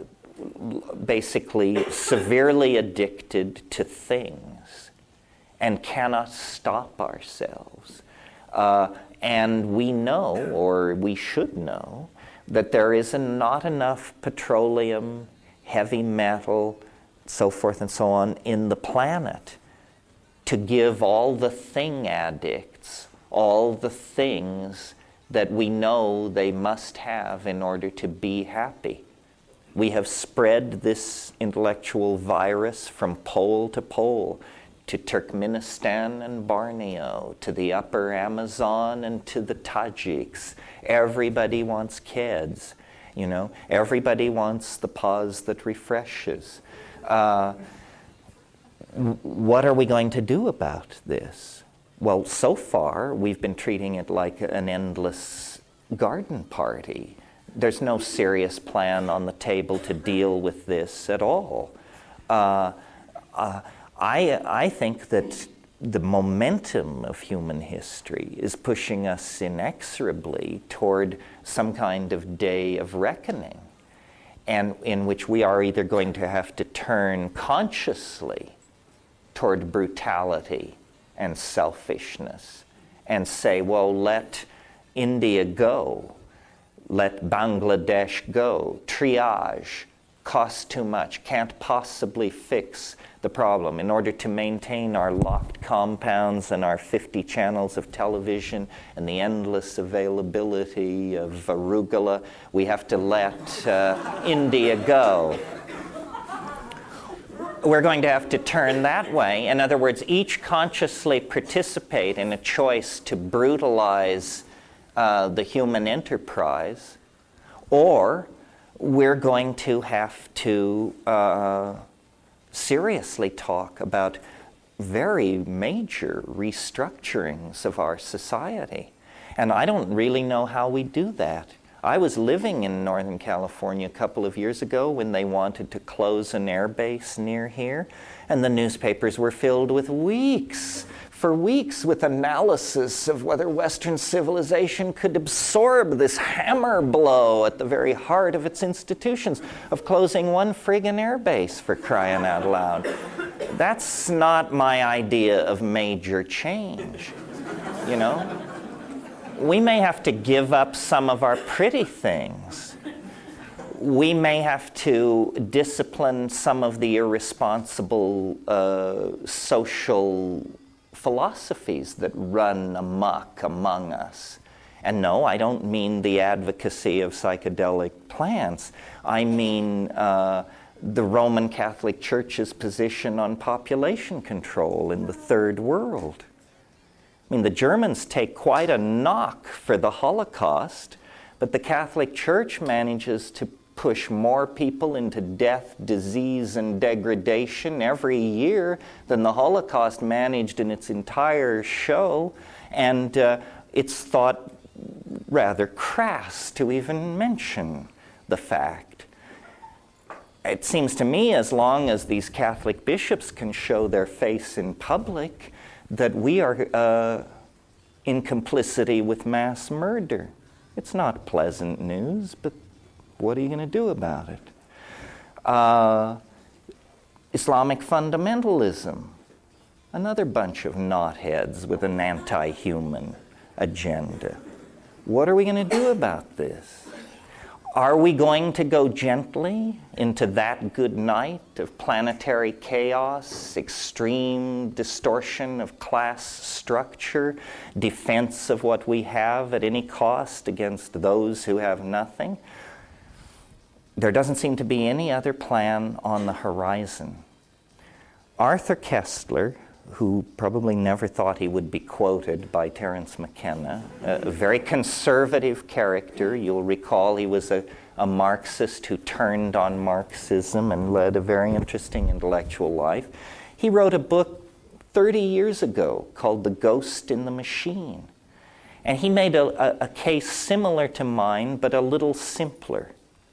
basically severely addicted to things and cannot stop ourselves. Uh, and we know, or we should know, that there is not enough petroleum, heavy metal, so forth and so on, in the planet to give all the thing addicts all the things that we know they must have in order to be happy. We have spread this intellectual virus from pole to pole, to Turkmenistan and Borneo, to the upper Amazon and to the Tajiks. Everybody wants kids, you know. Everybody wants the pause that refreshes. Uh, what are we going to do about this? Well, so far, we've been treating it like an endless garden party. There's no serious plan on the table to deal with this at all. Uh, uh, I, I think that the momentum of human history is pushing us inexorably toward some kind of day of reckoning, and in which we are either going to have to turn consciously toward brutality and selfishness and say, well, let India go, let Bangladesh go, triage, costs too much, can't possibly fix the problem. In order to maintain our locked compounds and our fifty channels of television and the endless availability of arugula, we have to let uh, India go. We're going to have to turn that way. In other words, each consciously participate in a choice to brutalize uh, the human enterprise, or we're going to have to uh, seriously talk about very major restructurings of our society. And I don't really know how we do that. I was living in Northern California a couple of years ago when they wanted to close an air base near here, and the newspapers were filled with weeks, for weeks, with analysis of whether Western civilization could absorb this hammer blow at the very heart of its institutions of closing one friggin' air base, for crying out loud. That's not my idea of major change, you know? We may have to give up some of our pretty things. We may have to discipline some of the irresponsible uh, social philosophies that run amok among us. And no, I don't mean the advocacy of psychedelic plants. I mean uh, the Roman Catholic Church's position on population control in the Third World. I mean, the Germans take quite a knock for the Holocaust, but the Catholic Church manages to push more people into death, disease, and degradation every year than the Holocaust managed in its entire show, and uh, it's thought rather crass to even mention the fact. It seems to me, as long as these Catholic bishops can show their face in public, that we are uh, in complicity with mass murder. It's not pleasant news, but what are you going to do about it? Uh, Islamic fundamentalism, another bunch of knotheads with an anti-human agenda. What are we going to do about this? Are we going to go gently into that good night of planetary chaos, extreme distortion of class structure, defense of what we have at any cost against those who have nothing? There doesn't seem to be any other plan on the horizon. Arthur Koestler, who probably never thought he would be quoted by Terence McKenna, a very conservative character. You'll recall he was a, a Marxist who turned on Marxism and led a very interesting intellectual life. He wrote a book thirty years ago called The Ghost in the Machine. And he made a, a, a case similar to mine, but a little simpler.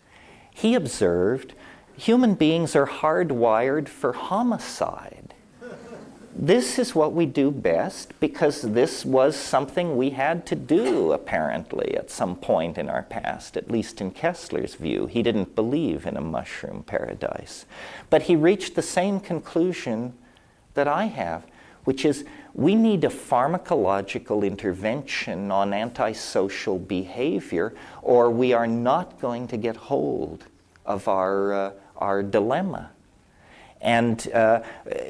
He observed human beings are hardwired for homicide. This is what we do best because this was something we had to do, apparently, at some point in our past, at least in Kessler's view. He didn't believe in a mushroom paradise. But he reached the same conclusion that I have, which is we need a pharmacological intervention on antisocial behavior, or we are not going to get hold of our, uh, our dilemma. And uh,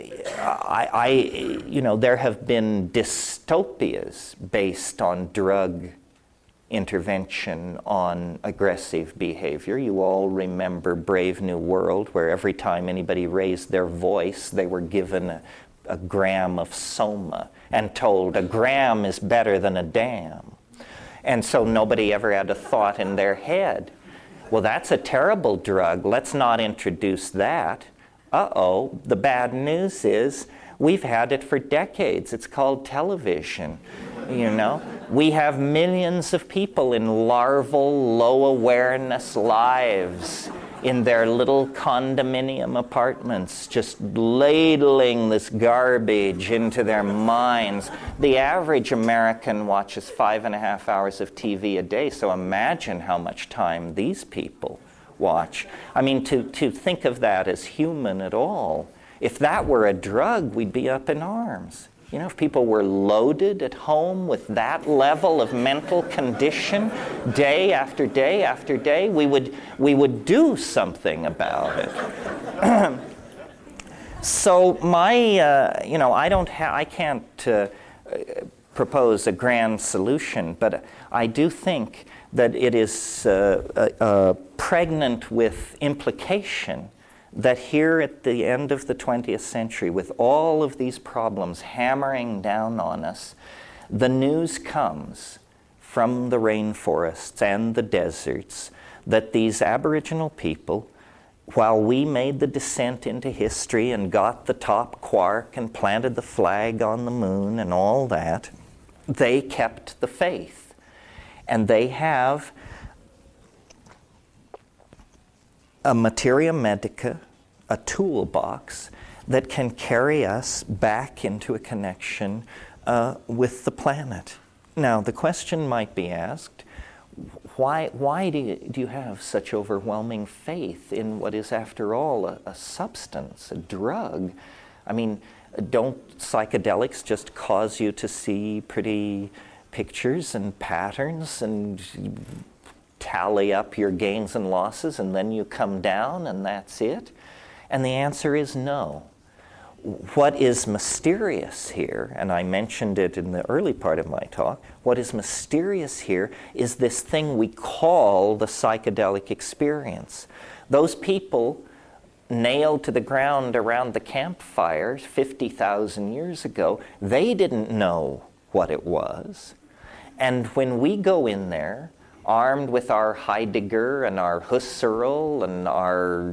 I, I, you know, there have been dystopias based on drug intervention on aggressive behavior. You all remember Brave New World, where every time anybody raised their voice, they were given a, a gram of soma and told a gram is better than a dam. And so nobody ever had a thought in their head, well, that's a terrible drug, let's not introduce that. Uh-oh, the bad news is we've had it for decades. It's called television, you know. We have millions of people in larval, low-awareness lives in their little condominium apartments, just ladling this garbage into their minds. The average American watches five and a half hours of T V a day, so imagine how much time these people watch. I mean, to, to think of that as human at all, if that were a drug, we'd be up in arms. You know, if people were loaded at home with that level of mental condition day after day after day, we would, we would do something about it. So my, uh, you know, I don't ha- I can't uh, propose a grand solution, but I do think that it is uh, uh, uh, pregnant with implication that here at the end of the twentieth century, with all of these problems hammering down on us, the news comes from the rainforests and the deserts that these Aboriginal people, while we made the descent into history and got the top quark and planted the flag on the moon and all that, they kept the faith. And they have a materia medica, a toolbox that can carry us back into a connection uh, with the planet. Now, the question might be asked, why, why do, you, do you have such overwhelming faith in what is, after all, a, a substance, a drug? I mean, don't psychedelics just cause you to see pretty pictures and patterns and tally up your gains and losses and then you come down and that's it? And the answer is no. What is mysterious here, and I mentioned it in the early part of my talk, what is mysterious here is this thing we call the psychedelic experience. Those people nailed to the ground around the campfires fifty thousand years ago, they didn't know what it was. And when we go in there, armed with our Heidegger and our Husserl and our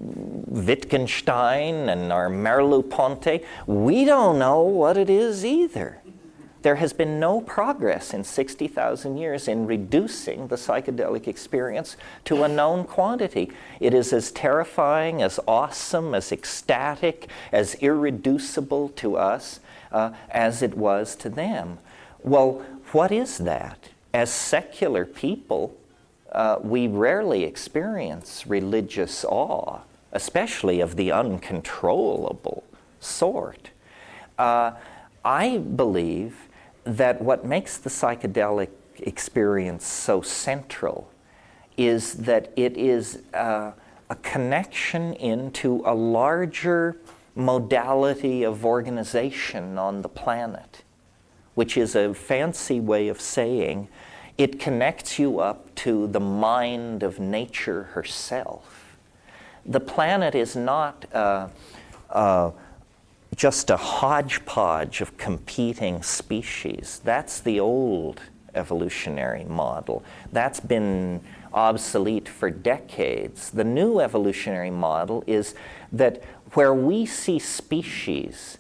Wittgenstein and our Merleau-Ponty, we don't know what it is either. There has been no progress in sixty thousand years in reducing the psychedelic experience to a known quantity. It is as terrifying, as awesome, as ecstatic, as irreducible to us uh, as it was to them. Well, what is that? As secular people, uh, we rarely experience religious awe, especially of the uncontrollable sort. Uh, I believe that what makes the psychedelic experience so central is that it is uh, a connection into a larger modality of organization on the planet, which is a fancy way of saying it connects you up to the mind of nature herself. The planet is not uh, uh, just a hodgepodge of competing species. That's the old evolutionary model. That's been obsolete for decades. The new evolutionary model is that where we see species,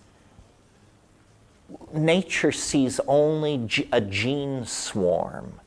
nature sees only a gene swarm,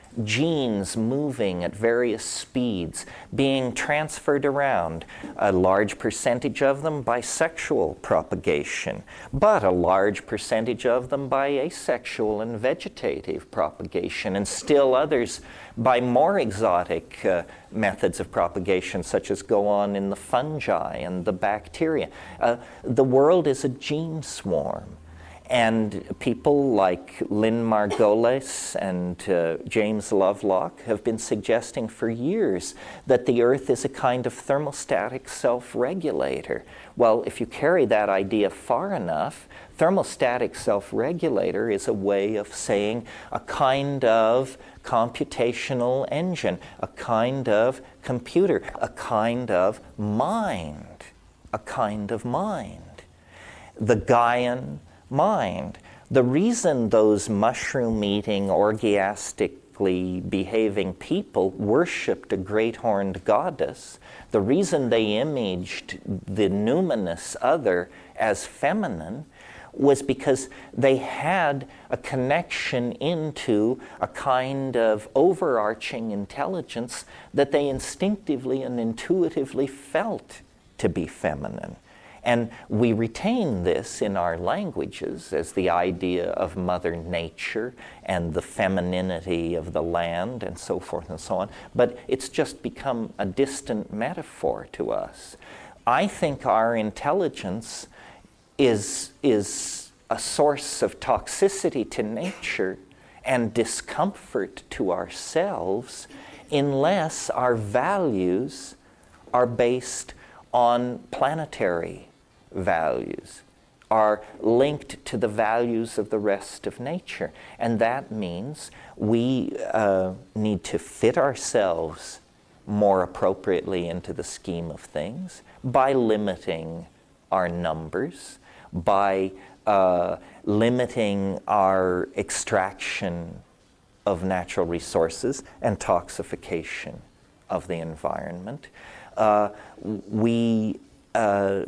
genes moving at various speeds, being transferred around, a large percentage of them by sexual propagation, but a large percentage of them by asexual and vegetative propagation, and still others by more exotic uh, methods of propagation, such as go on in the fungi and the bacteria. Uh, the world is a gene swarm. And people like Lynn Margulis and uh, James Lovelock have been suggesting for years that the Earth is a kind of thermostatic self-regulator. Well, if you carry that idea far enough, thermostatic self-regulator is a way of saying a kind of computational engine, a kind of computer, a kind of mind, a kind of mind. The Gaian mind. The reason those mushroom-eating, orgiastically behaving people worshipped a great horned goddess, the reason they imaged the numinous other as feminine, was because they had a connection into a kind of overarching intelligence that they instinctively and intuitively felt to be feminine. And we retain this in our languages as the idea of Mother Nature and the femininity of the land and so forth and so on. But it's just become a distant metaphor to us. I think our intelligence is, is a source of toxicity to nature and discomfort to ourselves unless our values are based on planetary values, are linked to the values of the rest of nature. And that means we uh, need to fit ourselves more appropriately into the scheme of things by limiting our numbers, by uh, limiting our extraction of natural resources and toxification of the environment. Uh, we uh,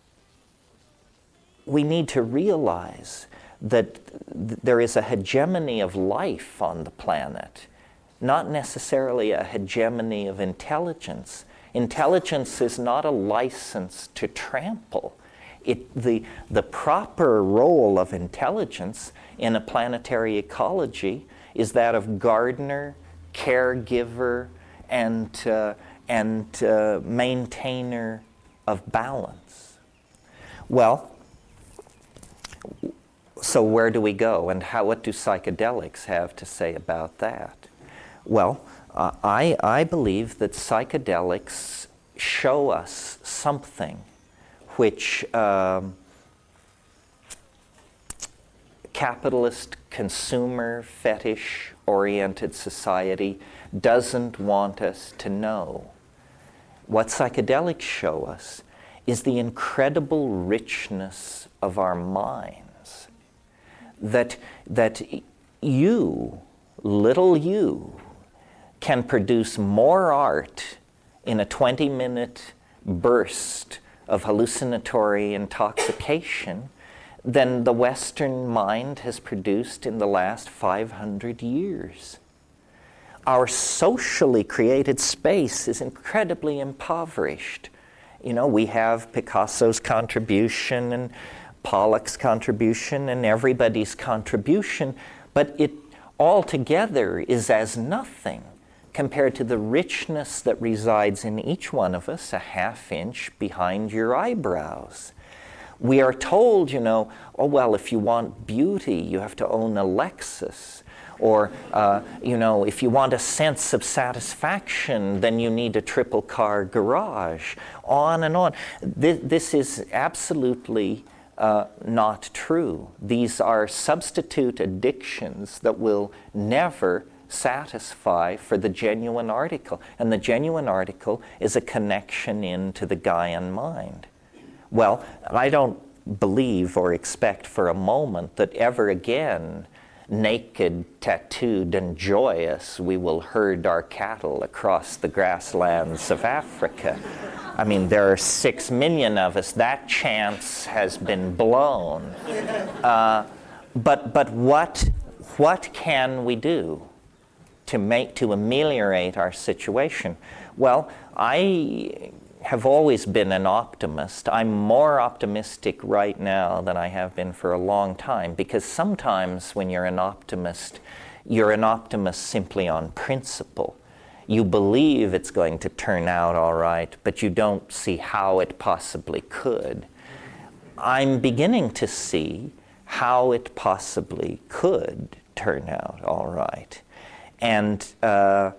we need to realize that th- there is a hegemony of life on the planet, not necessarily a hegemony of intelligence. Intelligence is not a license to trample. It, the, the proper role of intelligence in a planetary ecology is that of gardener, caregiver, and, uh, and uh, maintainer of balance. Well, so where do we go, and how, what do psychedelics have to say about that? Well, uh, I, I believe that psychedelics show us something which um, capitalist, consumer, fetish-oriented society doesn't want us to know. What psychedelics show us is the incredible richness of our minds. That, that you, little you, can produce more art in a twenty-minute burst of hallucinatory intoxication than the Western mind has produced in the last five hundred years. Our socially created space is incredibly impoverished. You know, we have Picasso's contribution and Pollock's contribution and everybody's contribution, but it altogether is as nothing compared to the richness that resides in each one of us a half inch behind your eyebrows. We are told, you know, oh, well, if you want beauty, you have to own a Lexus. Or, uh, you know, if you want a sense of satisfaction, then you need a triple car garage. On and on. This, this is absolutely uh, not true. These are substitute addictions that will never satisfy for the genuine article. And the genuine article is a connection into the Gaian mind. Well, I don't believe or expect for a moment that ever again, naked, tattooed, and joyous, we will herd our cattle across the grasslands of Africa. I mean, there are six million of us. That chance has been blown. Uh, but but what what can we do to make to ameliorate our situation? Well, I have always been an optimist. I'm more optimistic right now than I have been for a long time, because sometimes when you're an optimist, you're an optimist simply on principle. You believe it's going to turn out all right, but you don't see how it possibly could. I'm beginning to see how it possibly could turn out all right. And uh,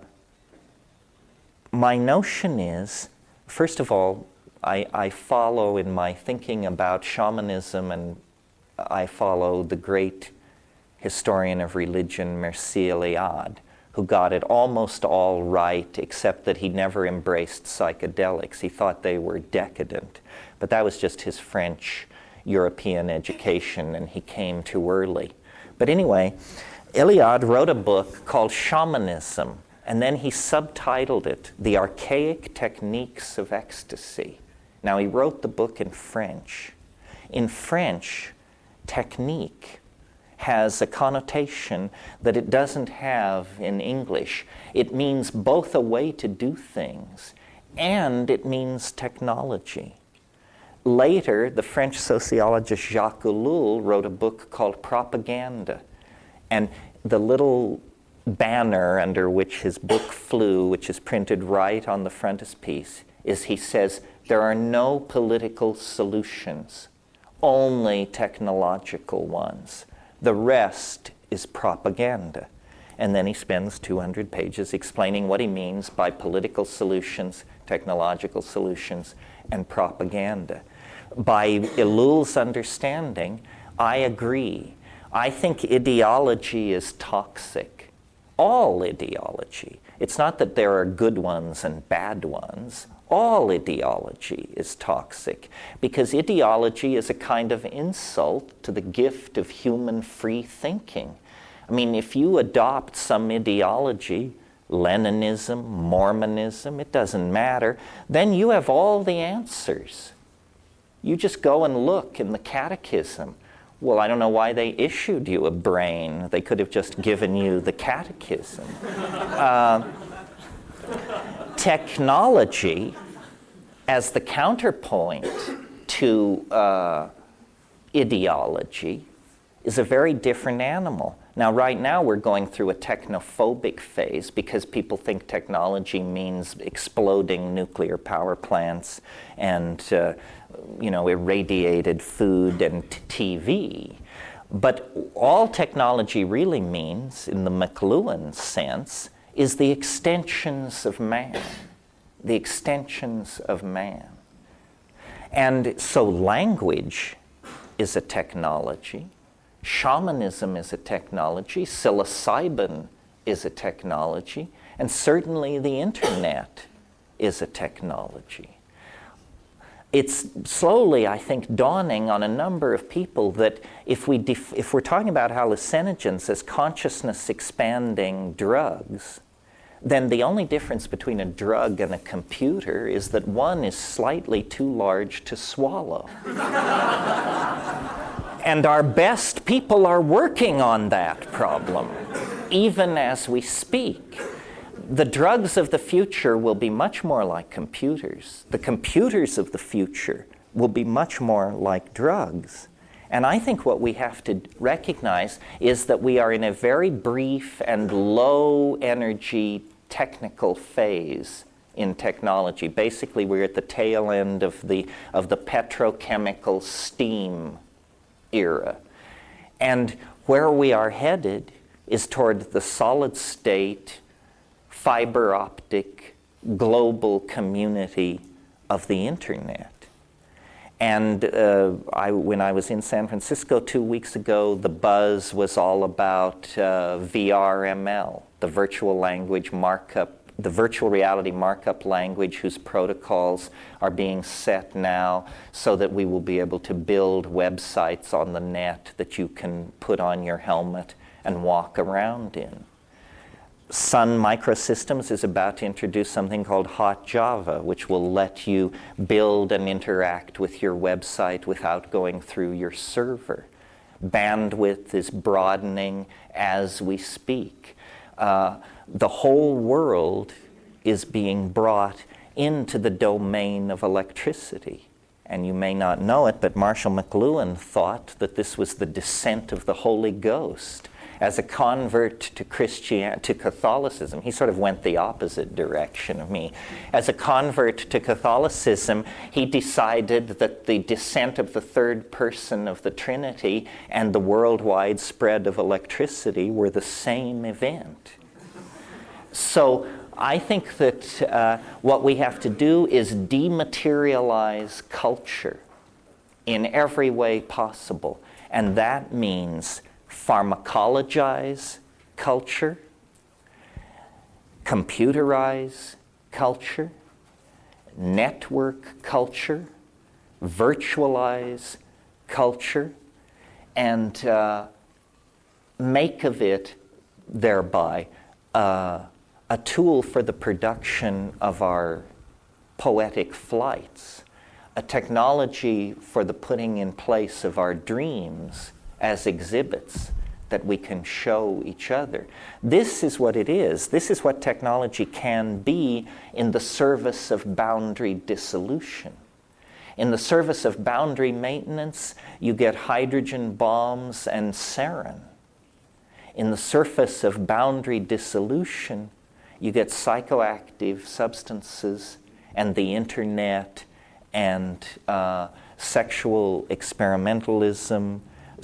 my notion is, first of all, I, I follow in my thinking about shamanism, and I follow the great historian of religion, Mircea Eliade, who got it almost all right, except that he never embraced psychedelics. He thought they were decadent. But that was just his French European education, and he came too early. But anyway, Eliade wrote a book called Shamanism, and then he subtitled it, The Archaic Techniques of Ecstasy. Now, he wrote the book in French. In French, technique has a connotation that it doesn't have in English. It means both a way to do things, and it means technology. Later, the French sociologist Jacques Ellul wrote a book called Propaganda. And the little banner under which his book flew, which is printed right on the frontispiece, is he says, there are no political solutions, only technological ones. The rest is propaganda. And then he spends two hundred pages explaining what he means by political solutions, technological solutions, and propaganda. By Ellul's understanding, I agree. I think ideology is toxic. All ideology. It's not that there are good ones and bad ones. All ideology is toxic, because ideology is a kind of insult to the gift of human free thinking. I mean, if you adopt some ideology, Leninism, Mormonism, it doesn't matter, then you have all the answers. You just go and look in the catechism. Well, I don't know why they issued you a brain. They could have just given you the catechism. Uh, technology, as the counterpoint to uh, ideology, is a very different animal. Now, right now, we're going through a technophobic phase because people think technology means exploding nuclear power plants and uh, you know, irradiated food and T V. But all technology really means, in the McLuhan sense, is the extensions of man. The extensions of man. And so language is a technology. Shamanism is a technology. Psilocybin is a technology. And certainly the internet is a technology. It's slowly, I think, dawning on a number of people that if, we def- if we're talking about hallucinogens as consciousness-expanding drugs, then the only difference between a drug and a computer is that one is slightly too large to swallow. And our best people are working on that problem, even as we speak. The drugs of the future will be much more like computers. The computers of the future will be much more like drugs. And I think what we have to recognize is that we are in a very brief and low energy technical phase in technology. Basically, we're at the tail end of the, of the petrochemical steam era. And where we are headed is toward the solid state, fiber optic, global community of the internet. And uh, I, when I was in San Francisco two weeks ago, the buzz was all about uh, V R M L, the virtual language markup the virtual reality markup language whose protocols are being set now so that we will be able to build websites on the net that you can put on your helmet and walk around in. Sun Microsystems is about to introduce something called Hot Java, which will let you build and interact with your website without going through your server. Bandwidth is broadening as we speak. Uh, the whole world is being brought into the domain of electricity. And you may not know it, but Marshall McLuhan thought that this was the descent of the Holy Ghost. As a convert to Christian, to Catholicism, he sort of went the opposite direction of me. As a convert to Catholicism, he decided that the descent of the third person of the Trinity and the worldwide spread of electricity were the same event. So I think that uh, what we have to do is dematerialize culture in every way possible. And that means pharmacologize culture, computerize culture, network culture, virtualize culture, and uh, make of it thereby uh, a tool for the production of our poetic flights, a technology for the putting in place of our dreams as exhibits that we can show each other. This is what it is. This is what technology can be in the service of boundary dissolution. In the service of boundary maintenance, you get hydrogen bombs and sarin. In the surface of boundary dissolution, you get psychoactive substances and the internet and uh, sexual experimentalism,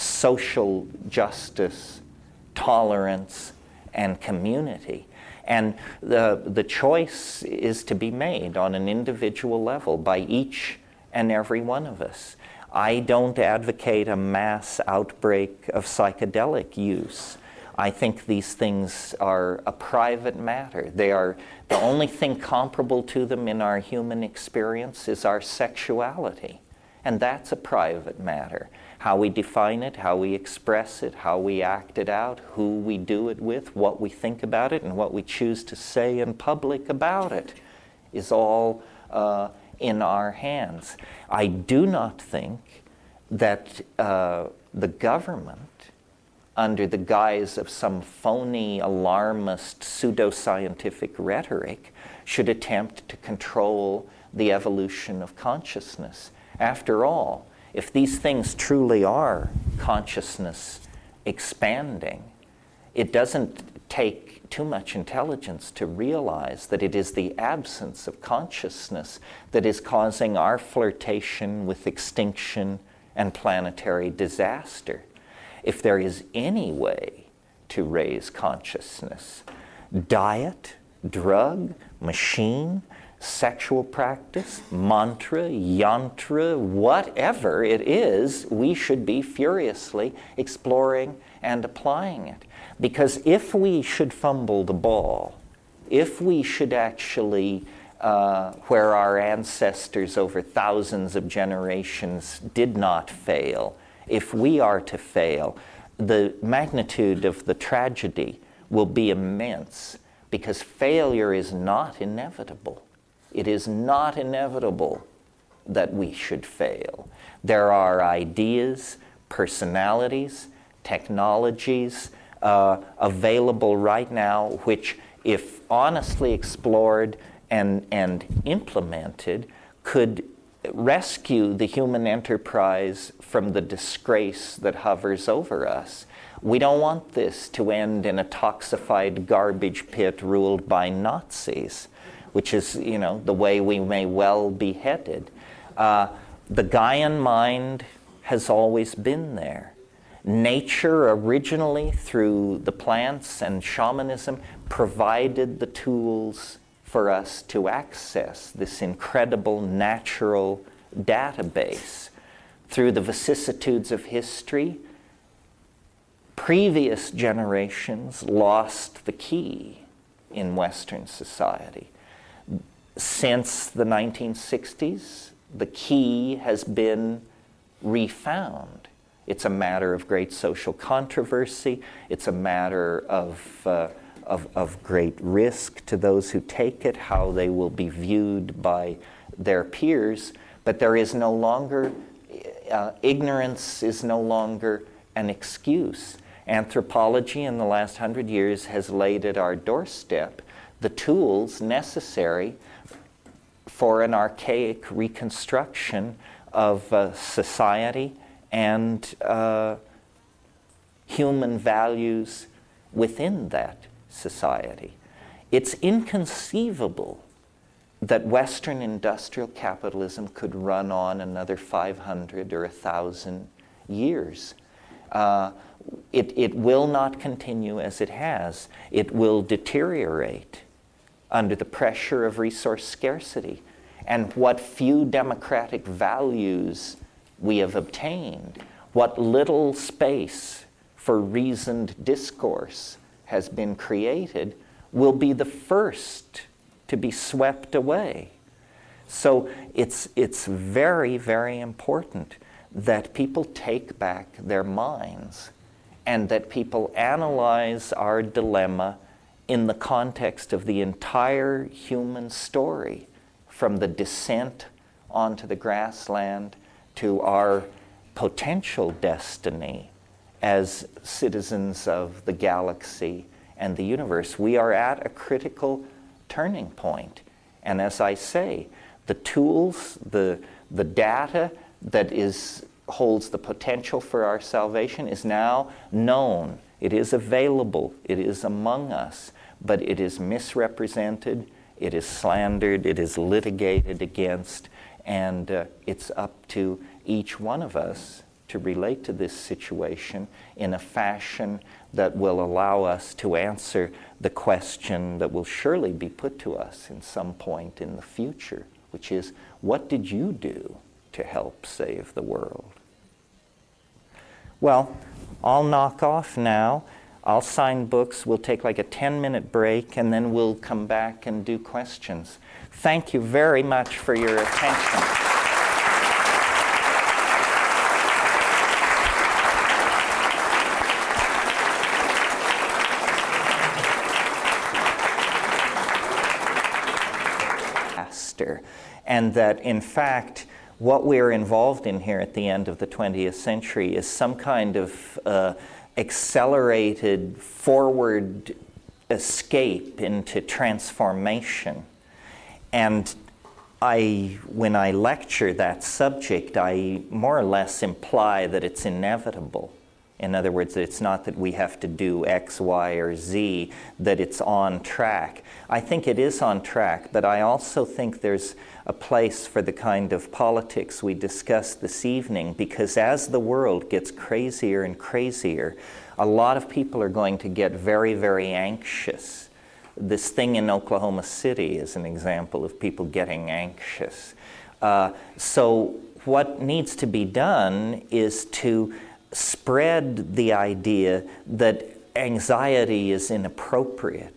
social justice, tolerance, and community. And the, the choice is to be made on an individual level by each and every one of us. I don't advocate a mass outbreak of psychedelic use. I think these things are a private matter. They are, the only thing comparable to them in our human experience is our sexuality. And that's a private matter. How we define it, how we express it, how we act it out, who we do it with, what we think about it, and what we choose to say in public about it is all uh, in our hands. I do not think that uh, the government, under the guise of some phony, alarmist, pseudoscientific rhetoric, should attempt to control the evolution of consciousness. After all, if these things truly are consciousness expanding, it doesn't take too much intelligence to realize that it is the absence of consciousness that is causing our flirtation with extinction and planetary disaster. If there is any way to raise consciousness, diet, drug, machine, sexual practice, mantra, yantra, whatever it is, we should be furiously exploring and applying it. Because if we should fumble the ball, if we should actually, uh, where our ancestors over thousands of generations did not fail, if we are to fail, the magnitude of the tragedy will be immense, because failure is not inevitable. It is not inevitable that we should fail. There are ideas, personalities, technologies uh, available right now which, if honestly explored and, and implemented, could rescue the human enterprise from the disgrace that hovers over us. We don't want this to end in a toxified garbage pit ruled by Nazis, which is, you know, the way we may well be headed. Uh, the Gaian mind has always been there. Nature originally, through the plants and shamanism, provided the tools for us to access this incredible natural database. Through the vicissitudes of history, previous generations lost the key in Western society. Since the nineteen sixties, the key has been refound. It's a matter of great social controversy. It's a matter of, uh, of, of great risk to those who take it, how they will be viewed by their peers. But there is no longer, uh, ignorance is no longer an excuse. Anthropology in the last hundred years has laid at our doorstep the tools necessary for an archaic reconstruction of uh, society and uh, human values within that society. It's inconceivable that Western industrial capitalism could run on another five hundred or one thousand years. Uh, it, it will not continue as it has. It will deteriorate under the pressure of resource scarcity. And what few democratic values we have obtained, what little space for reasoned discourse has been created, will be the first to be swept away. So it's, it's very, very important that people take back their minds and that people analyze our dilemma in the context of the entire human story, from the descent onto the grassland to our potential destiny as citizens of the galaxy and the universe. We are at a critical turning point. And as I say, the tools, the, the data that is, holds the potential for our salvation is now known. It is available. It is among us. But it is misrepresented, it is slandered, it is litigated against, and uh, it's up to each one of us to relate to this situation in a fashion that will allow us to answer the question that will surely be put to us in some point in the future, which is, what did you do to help save the world? Well, I'll knock off now. I'll sign books. We'll take like a ten minute break, and then we'll come back and do questions. Thank you very much for your attention. And that, in fact, what we're involved in here at the end of the twentieth century is some kind of uh, accelerated forward escape into transformation. And I, when I lecture that subject, I more or less imply that it's inevitable. In other words, it's not that we have to do X, Y, or Z, that it's on track. I think it is on track, but I also think there's a place for the kind of politics we discussed this evening, because as the world gets crazier and crazier, a lot of people are going to get very, very anxious. This thing in Oklahoma City is an example of people getting anxious. Uh, so what needs to be done is to spread the idea that anxiety is inappropriate.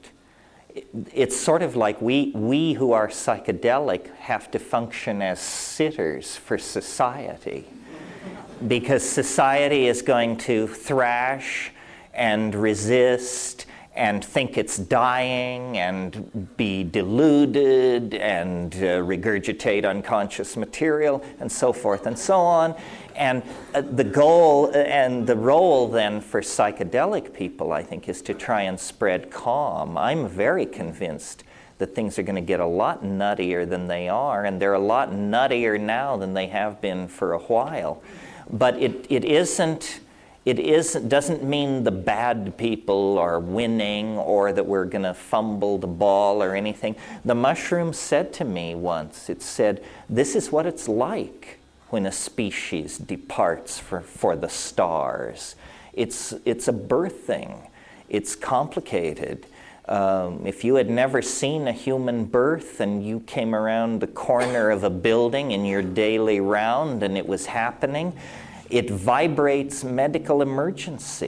It's sort of like we, we who are psychedelic have to function as sitters for society, because society is going to thrash and resist and think it's dying and be deluded and uh, regurgitate unconscious material and so forth and so on. And uh, the goal and the role then for psychedelic people, I think, is to try and spread calm. I'm very convinced that things are going to get a lot nuttier than they are, and they're a lot nuttier now than they have been for a while. But it, it isn't, it isn't, doesn't mean the bad people are winning or that we're going to fumble the ball or anything. The mushroom said to me once, it said, this is what it's like when a species departs for, for the stars. It's, it's a birthing. It's complicated. Um, if you had never seen a human birth and you came around the corner of a building in your daily round and it was happening, it vibrates medical emergency.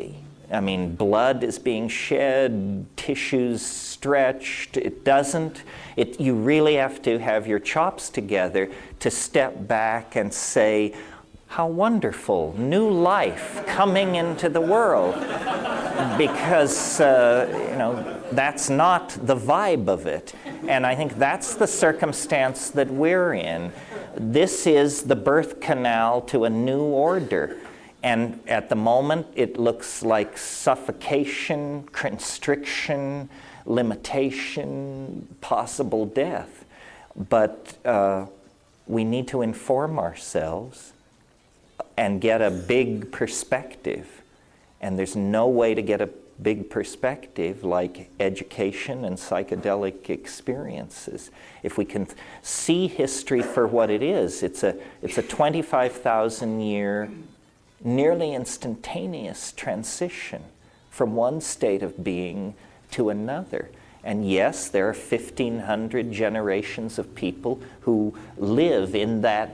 I mean, blood is being shed, tissues stretched. It doesn't. It, you really have to have your chops together to step back and say, how wonderful, new life coming into the world. Because, uh, you know, that's not the vibe of it. And I think that's the circumstance that we're in. This is the birth canal to a new order. And at the moment, it looks like suffocation, constriction, limitation, possible death. But uh, we need to inform ourselves and get a big perspective. And there's no way to get a big perspective like education and psychedelic experiences. If we can see history for what it is, it's a, it's a twenty-five thousand year, nearly instantaneous transition from one state of being to another. And yes, there are fifteen hundred generations of people who live in that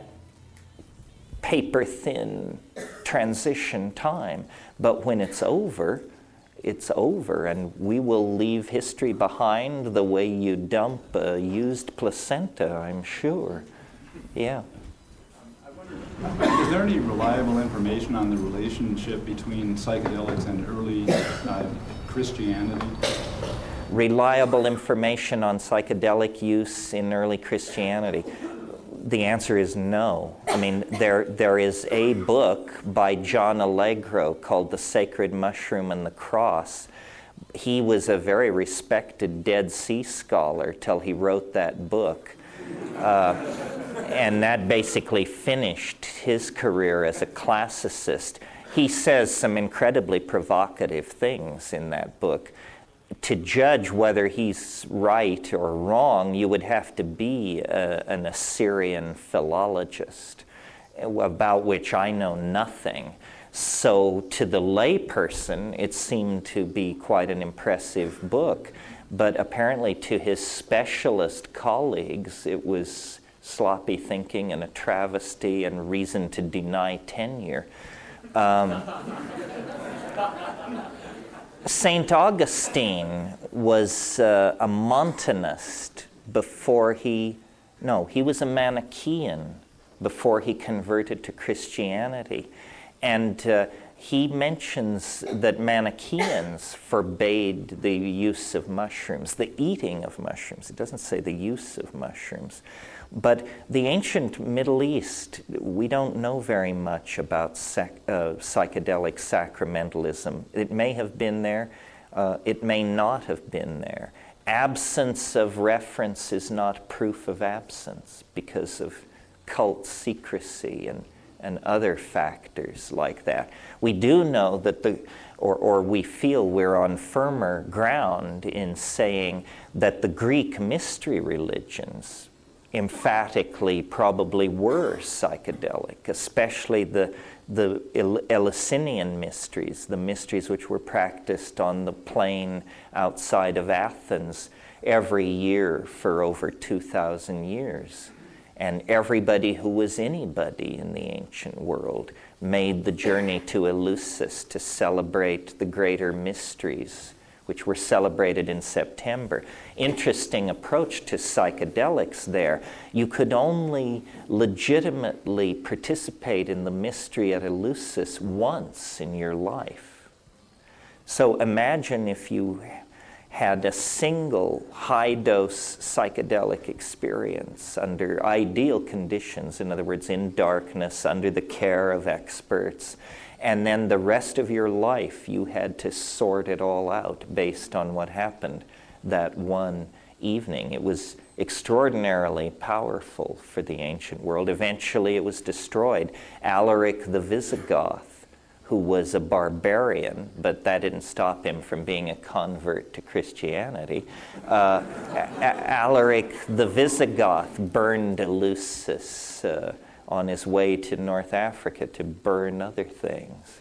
paper-thin transition time. But when it's over, it's over, and we will leave history behind the way you dump a used placenta, I'm sure. Yeah. Is there any reliable information on the relationship between psychedelics and early uh, Christianity? Reliable information on psychedelic use in early Christianity? The answer is no. I mean, there there is a book by John Allegro called The Sacred Mushroom and the Cross. He was a very respected Dead Sea scholar till he wrote that book. Uh, and that basically finished his career as a classicist. He says some incredibly provocative things in that book. To judge whether he's right or wrong, you would have to be a, an Assyrian philologist, about which I know nothing. So to the layperson, it seemed to be quite an impressive book. But apparently to his specialist colleagues, it was sloppy thinking and a travesty and reason to deny tenure. Um, Saint Augustine was uh, a Montanist before he, no, he was a Manichaean before he converted to Christianity. And uh, he mentions that Manichaeans forbade the use of mushrooms, the eating of mushrooms. It doesn't say the use of mushrooms. But the ancient Middle East, we don't know very much about sac- uh, psychedelic sacramentalism. It may have been there, uh, it may not have been there. Absence of reference is not proof of absence because of cult secrecy and, and other factors like that. We do know that the, or, or we feel we're on firmer ground in saying that the Greek mystery religions emphatically probably were psychedelic, especially the, the Eleusinian mysteries, the mysteries which were practiced on the plain outside of Athens every year for over two thousand years. And everybody who was anybody in the ancient world made the journey to Eleusis to celebrate the greater mysteries, which were celebrated in September. Interesting approach to psychedelics there. You could only legitimately participate in the mystery at Eleusis once in your life. So imagine if you had a single high-dose psychedelic experience under ideal conditions, in other words, in darkness, under the care of experts, and then the rest of your life you had to sort it all out based on what happened that one evening. It was extraordinarily powerful for the ancient world. Eventually it was destroyed. Alaric the Visigoth, who was a barbarian, but that didn't stop him from being a convert to Christianity. Uh, A- Alaric the Visigoth burned Eleusis uh, on his way to North Africa to burn other things.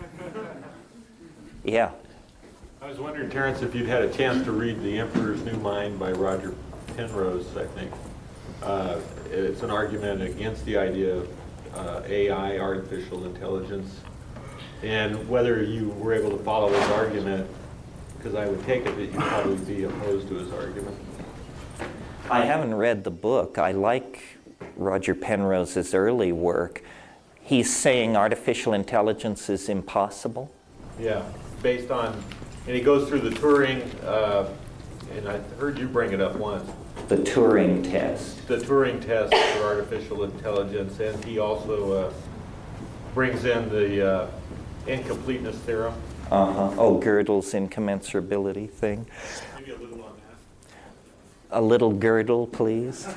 Yeah. I was wondering, Terence, if you'd had a chance to read The Emperor's New Mind by Roger Penrose, I think. Uh, it's an argument against the idea of uh, A I, artificial intelligence, and whether you were able to follow his argument, because I would take it that you'd probably be opposed to his argument. I haven't read the book. I like Roger Penrose's early work. He's saying artificial intelligence is impossible? Yeah, based on, and he goes through the Turing, uh, and I heard you bring it up once. The Turing test. The Turing test for artificial intelligence, and he also uh, brings in the uh, incompleteness theorem. Uh-huh. Oh, Gödel's incommensurability thing. Maybe a little on that. A little Gödel, please.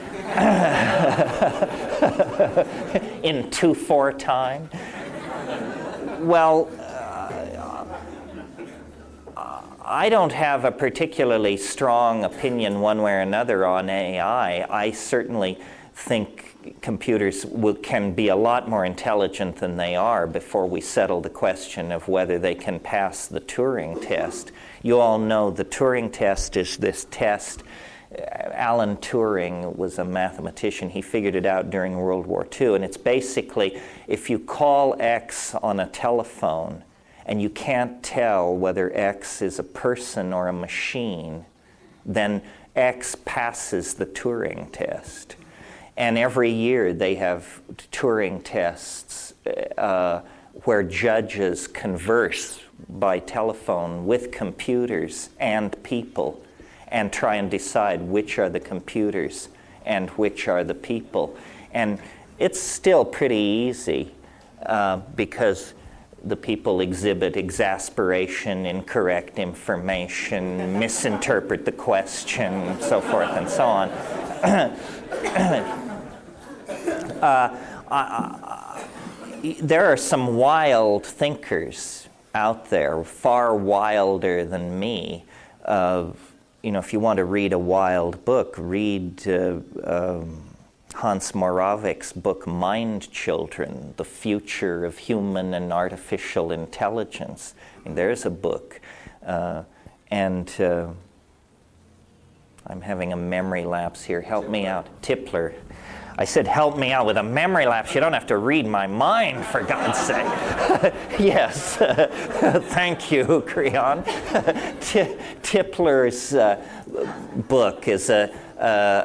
In two four time. Well, uh, I don't have a particularly strong opinion one way or another on A I. I certainly think computers will, can be a lot more intelligent than they are before we settle the question of whether they can pass the Turing test. You all know the Turing test is this test. Alan Turing was a mathematician. He figured it out during World War Two, and it's basically if you call X on a telephone and you can't tell whether X is a person or a machine, then X passes the Turing test. And every year they have Turing tests uh, where judges converse by telephone with computers and people and try and decide which are the computers and which are the people. And it's still pretty easy uh, because the people exhibit exasperation, incorrect information, misinterpret the question, so forth and so on. uh, uh, there are some wild thinkers out there, far wilder than me. Uh, you know, if you want to read a wild book, read uh, um, Hans Moravec's book, Mind Children, The Future of Human and Artificial Intelligence. I mean, there's a book. Uh, and uh, I'm having a memory lapse here. Help me out. Tipler. I said, help me out with a memory lapse. You don't have to read my mind, for God's sake. Yes. Thank you, Creon. Tipler's uh, book is a Uh,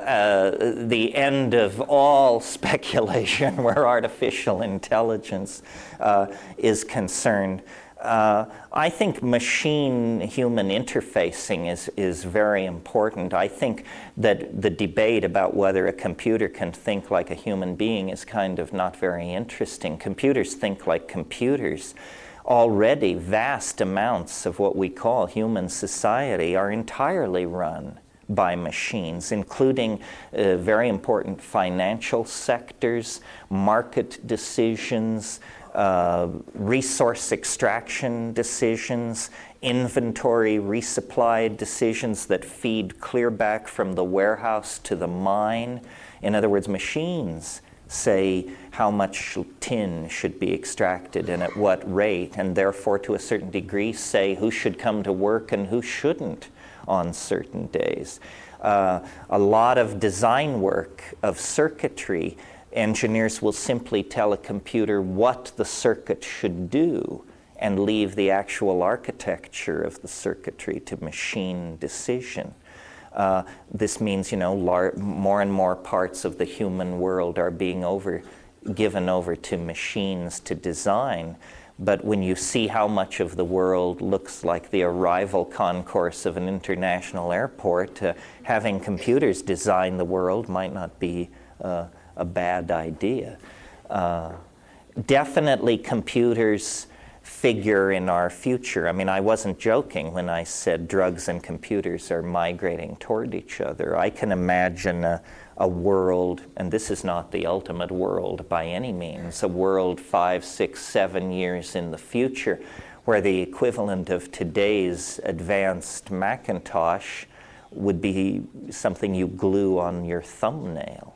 uh, the end of all speculation where artificial intelligence uh, is concerned. Uh, I think machine-human interfacing is, is very important. I think that the debate about whether a computer can think like a human being is kind of not very interesting. Computers think like computers. Already, vast amounts of what we call human society are entirely run by machines, including uh, very important financial sectors, market decisions, uh, resource extraction decisions, inventory resupply decisions that feed clear back from the warehouse to the mine. In other words, machines say how much tin should be extracted and at what rate, and therefore to a certain degree say who should come to work and who shouldn't on certain days. Uh, a lot of design work of circuitry, engineers will simply tell a computer what the circuit should do and leave the actual architecture of the circuitry to machine decision. Uh, this means, you know, lar- more and more parts of the human world are being over, given over to machines to design. But when you see how much of the world looks like the arrival concourse of an international airport, uh, having computers design the world might not be uh, a bad idea. Uh, definitely computers figure in our future. I mean, I wasn't joking when I said drugs and computers are migrating toward each other. I can imagine a, a world, and this is not the ultimate world by any means, a world five, six, seven years in the future where the equivalent of today's advanced Macintosh would be something you glue on your thumbnail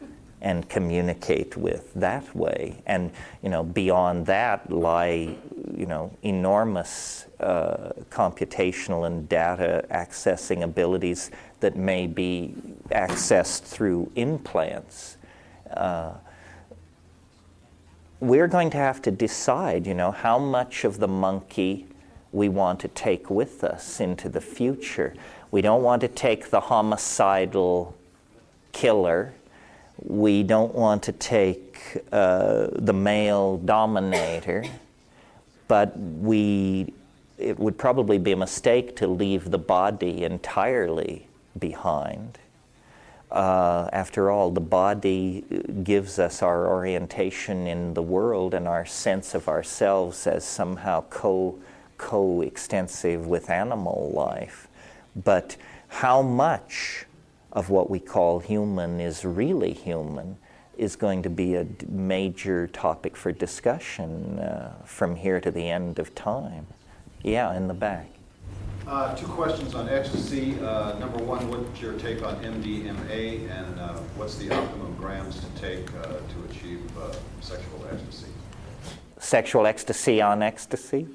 and communicate with that way. And, you know, beyond that lie, you know, enormous uh, computational and data accessing abilities that may be accessed through implants. Uh, we're going to have to decide, you know, how much of the monkey we want to take with us into the future. We don't want to take the homicidal killer. We don't want to take uh, the male dominator. But we, it would probably be a mistake to leave the body entirely behind. Uh, after all, the body gives us our orientation in the world and our sense of ourselves as somehow co, co-extensive with animal life. But how much of what we call human is really human is going to be a major topic for discussion uh, from here to the end of time. Yeah, in the back. Uh, two questions on ecstasy. Uh, number one, what's your take on M D M A, and uh, what's the optimum grams to take uh, to achieve uh, sexual ecstasy? Sexual ecstasy on ecstasy?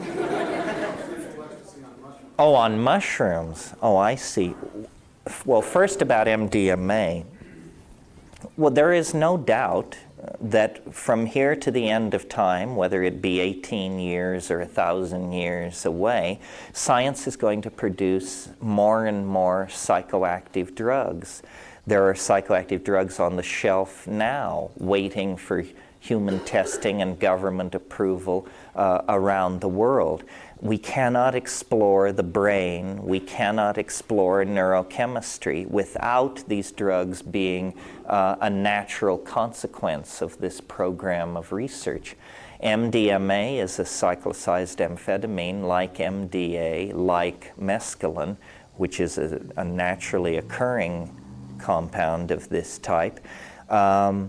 Oh, on mushrooms. Oh, I see. Well, first about M D M A. Well, there is no doubt that from here to the end of time, whether it be eighteen years or a thousand years away, science is going to produce more and more psychoactive drugs. There are psychoactive drugs on the shelf now waiting for human testing and government approval uh, around the world. We cannot explore the brain, we cannot explore neurochemistry without these drugs being uh, a natural consequence of this program of research. M D M A is a cyclicized amphetamine like M D A, like mescaline, which is a, a naturally occurring compound of this type. Um,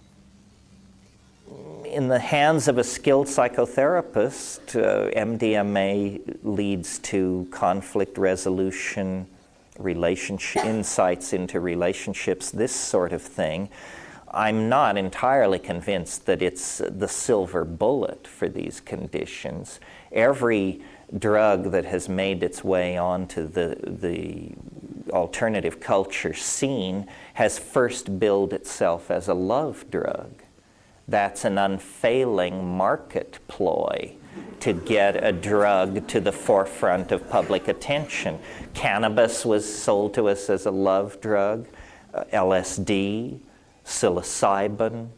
In the hands of a skilled psychotherapist, uh, M D M A leads to conflict resolution, relationship, insights into relationships, this sort of thing. I'm not entirely convinced that it's the silver bullet for these conditions. Every drug that has made its way onto the, the alternative culture scene has first billed itself as a love drug. That's an unfailing market ploy to get a drug to the forefront of public attention. Cannabis was sold to us as a love drug, uh, L S D, psilocybin,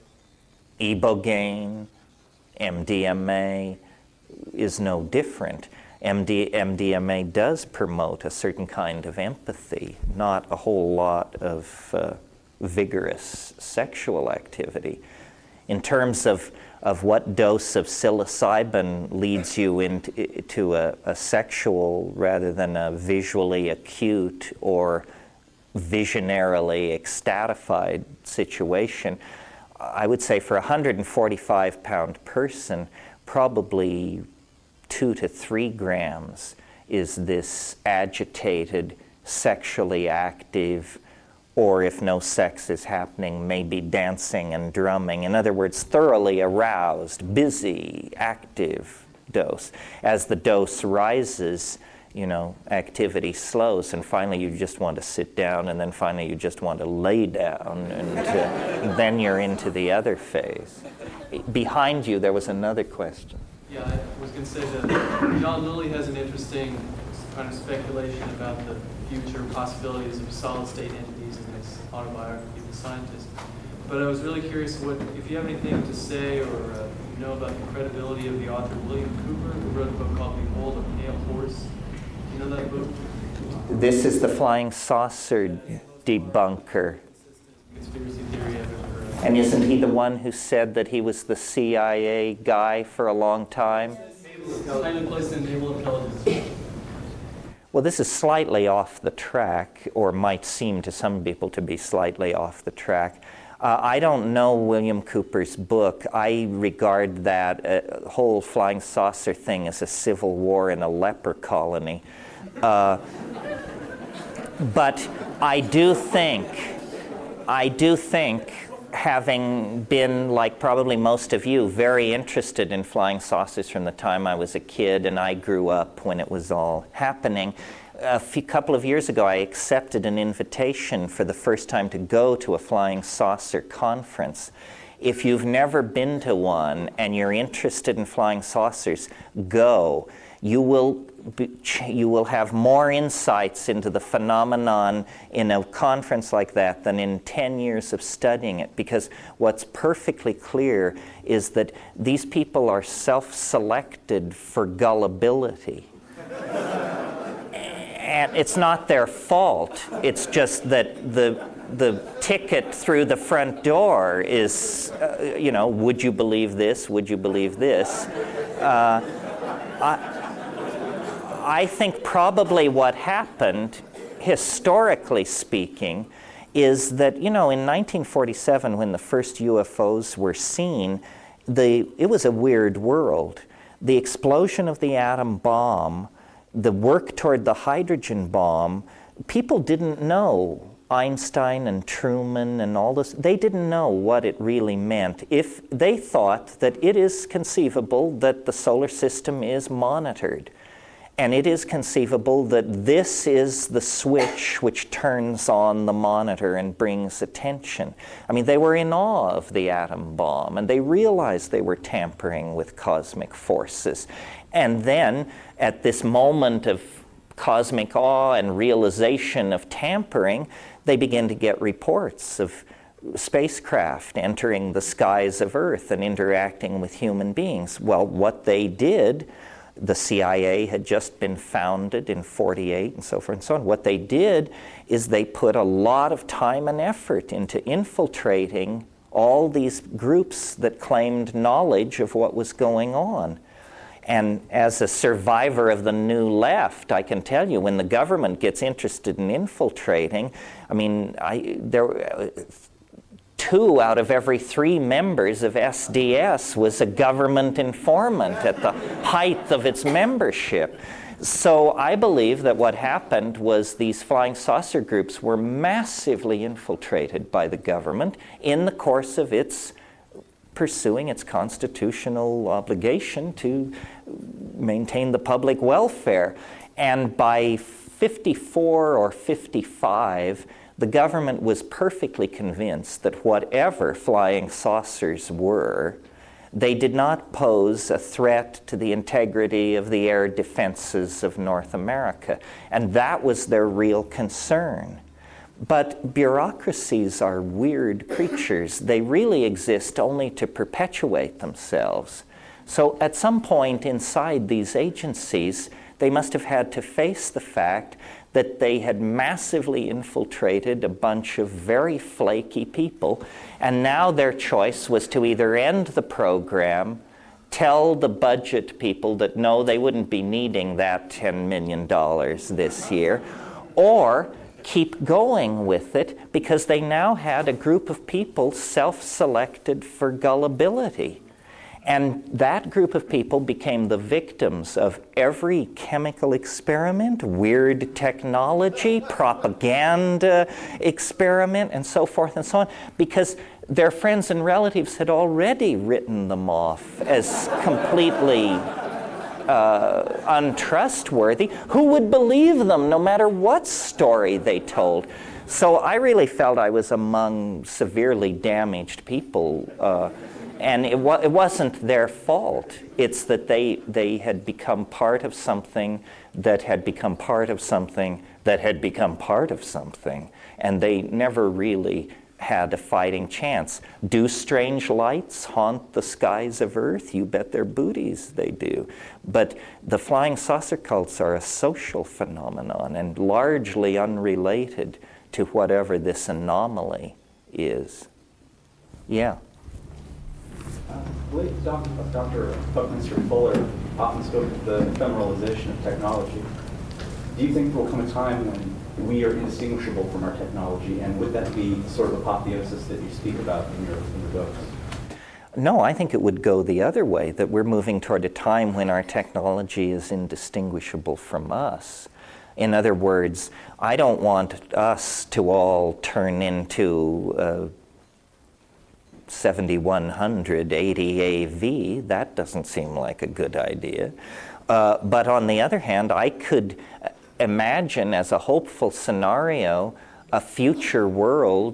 ibogaine, M D M A is no different. M D, M D M A does promote a certain kind of empathy, not a whole lot of uh, vigorous sexual activity. In terms of, of what dose of psilocybin leads you into a, a sexual rather than a visually acute or visionarily ecstatified situation, I would say for a one hundred forty-five pound person, probably two to three grams is this agitated, sexually active, or if no sex is happening, maybe dancing and drumming. In other words, thoroughly aroused, busy, active dose. As the dose rises, you know, activity slows, and finally you just want to sit down, and then finally you just want to lay down, and uh, then you're into the other phase. Behind you, there was another question. Yeah, I was going to say that John Lilly has an interesting kind of speculation about the future possibilities of solid-state entities in his autobiography, The Scientist. But I was really curious what, if you have anything to say or uh, you know about the credibility of the author William Cooper, who wrote a book called Behold a Pale Horse. You know that book? This is the flying saucer debunker. Conspiracy theory I've ever heard. And isn't he the one who said that he was the C I A guy for a long time? Highly placed in naval intelligence. Well, this is slightly off the track, or might seem to some people to be slightly off the track. Uh, I don't know William Cooper's book. I regard that uh, whole flying saucer thing as a civil war in a leper colony. Uh, but I do think, I do think, having been, like probably most of you, very interested in flying saucers from the time I was a kid, and I grew up when it was all happening. A few, couple of years ago, I accepted an invitation for the first time to go to a flying saucer conference. If you've never been to one and you're interested in flying saucers, go. You will be, you will have more insights into the phenomenon in a conference like that than in ten years of studying it, because what's perfectly clear is that these people are self-selected for gullibility. And it's not their fault. It's just that the the ticket through the front door is, uh, you know, would you believe this? Would you believe this? Uh, I, I think probably what happened, historically speaking, is that, you know, in nineteen forty-seven, when the first U F Os were seen, the it was a weird world. The explosion of the atom bomb, the work toward the hydrogen bomb, people didn't know. Einstein and Truman and all this, they didn't know what it really meant. If they thought that it is conceivable that the solar system is monitored, and it is conceivable that this is the switch which turns on the monitor and brings attention. I mean, they were in awe of the atom bomb, and they realized they were tampering with cosmic forces. And then, at this moment of cosmic awe and realization of tampering, they begin to get reports of spacecraft entering the skies of Earth and interacting with human beings. Well, what they did, the C I A had just been founded in forty-eight and so forth and so on. What they did is they put a lot of time and effort into infiltrating all these groups that claimed knowledge of what was going on. And as a survivor of the New Left, I can tell you, when the government gets interested in infiltrating, I mean, I, there, two out of every three members of S D S was a government informant at the height of its membership. So I believe that what happened was these flying saucer groups were massively infiltrated by the government in the course of its pursuing its constitutional obligation to maintain the public welfare. And by fifty-four or fifty-five, the government was perfectly convinced that whatever flying saucers were, they did not pose a threat to the integrity of the air defenses of North America. And that was their real concern. But bureaucracies are weird creatures. They really exist only to perpetuate themselves. So at some point inside these agencies, they must have had to face the fact that they had massively infiltrated a bunch of very flaky people, and now their choice was to either end the program, tell the budget people that no, they wouldn't be needing that ten million dollars this year, or keep going with it because they now had a group of people self-selected for gullibility. And that group of people became the victims of every chemical experiment, weird technology, propaganda experiment, and so forth and so on, because their friends and relatives had already written them off as completely Uh, untrustworthy. Who would believe them no matter what story they told? So I really felt I was among severely damaged people, uh, and it, wa- it wasn't their fault. It's that they, they had become part of something that had become part of something that had become part of something, and they never really had a fighting chance. Do strange lights haunt the skies of Earth? You bet their booties they do. But the flying saucer cults are a social phenomenon and largely unrelated to whatever this anomaly is. Yeah? Uh, late Doctor Doctor Buckminster Fuller often spoke of the ephemeralization of technology. Do you think there will come a time when we are indistinguishable from our technology, and would that be sort of apotheosis that you speak about in your, in your books? No, I think it would go the other way, that we're moving toward a time when our technology is indistinguishable from us. In other words, I don't want us to all turn into uh, seventy-one hundred eighty A V. That doesn't seem like a good idea. Uh, but on the other hand, I could imagine as a hopeful scenario a future world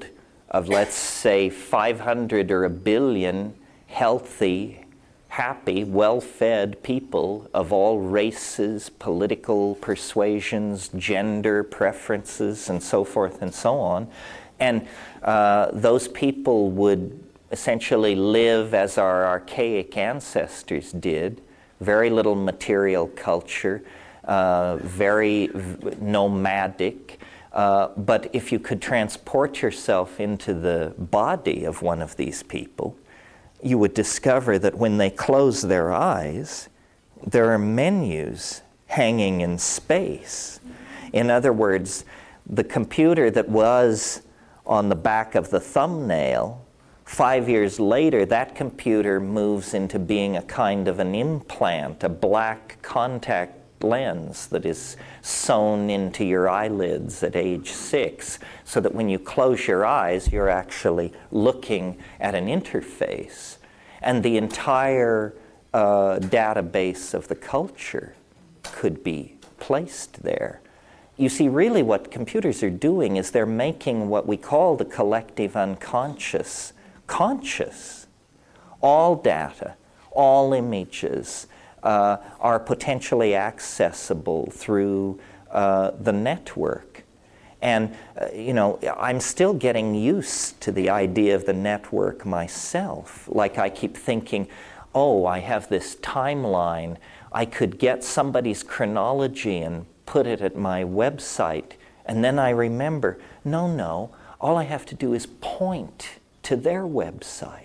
of, let's say, five hundred or a billion healthy, happy, well-fed people of all races, political persuasions, gender preferences, and so forth and so on. And uh, those people would essentially live as our archaic ancestors did, very little material culture, uh, very v- nomadic. Uh, but if you could transport yourself into the body of one of these people, you would discover that when they close their eyes, there are menus hanging in space. In other words, the computer that was on the back of the thumbnail, five years later, that computer moves into being a kind of an implant, a black contact lens that is sewn into your eyelids at age six, so that when you close your eyes, you're actually looking at an interface. And the entire uh, database of the culture could be placed there. You see, really what computers are doing is they're making what we call the collective unconscious conscious. All data, all images uh, are potentially accessible through uh, the network. And, uh, you know, I'm still getting used to the idea of the network myself. Like, I keep thinking, oh, I have this timeline. I could get somebody's chronology and put it at my website. And then I remember, no, no, all I have to do is point to their website.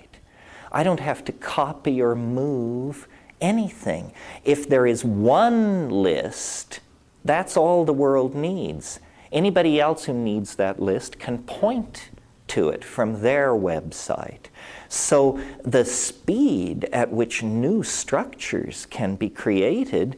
I don't have to copy or move anything. If there is one list, that's all the world needs. Anybody else who needs that list can point to it from their website. So the speed at which new structures can be created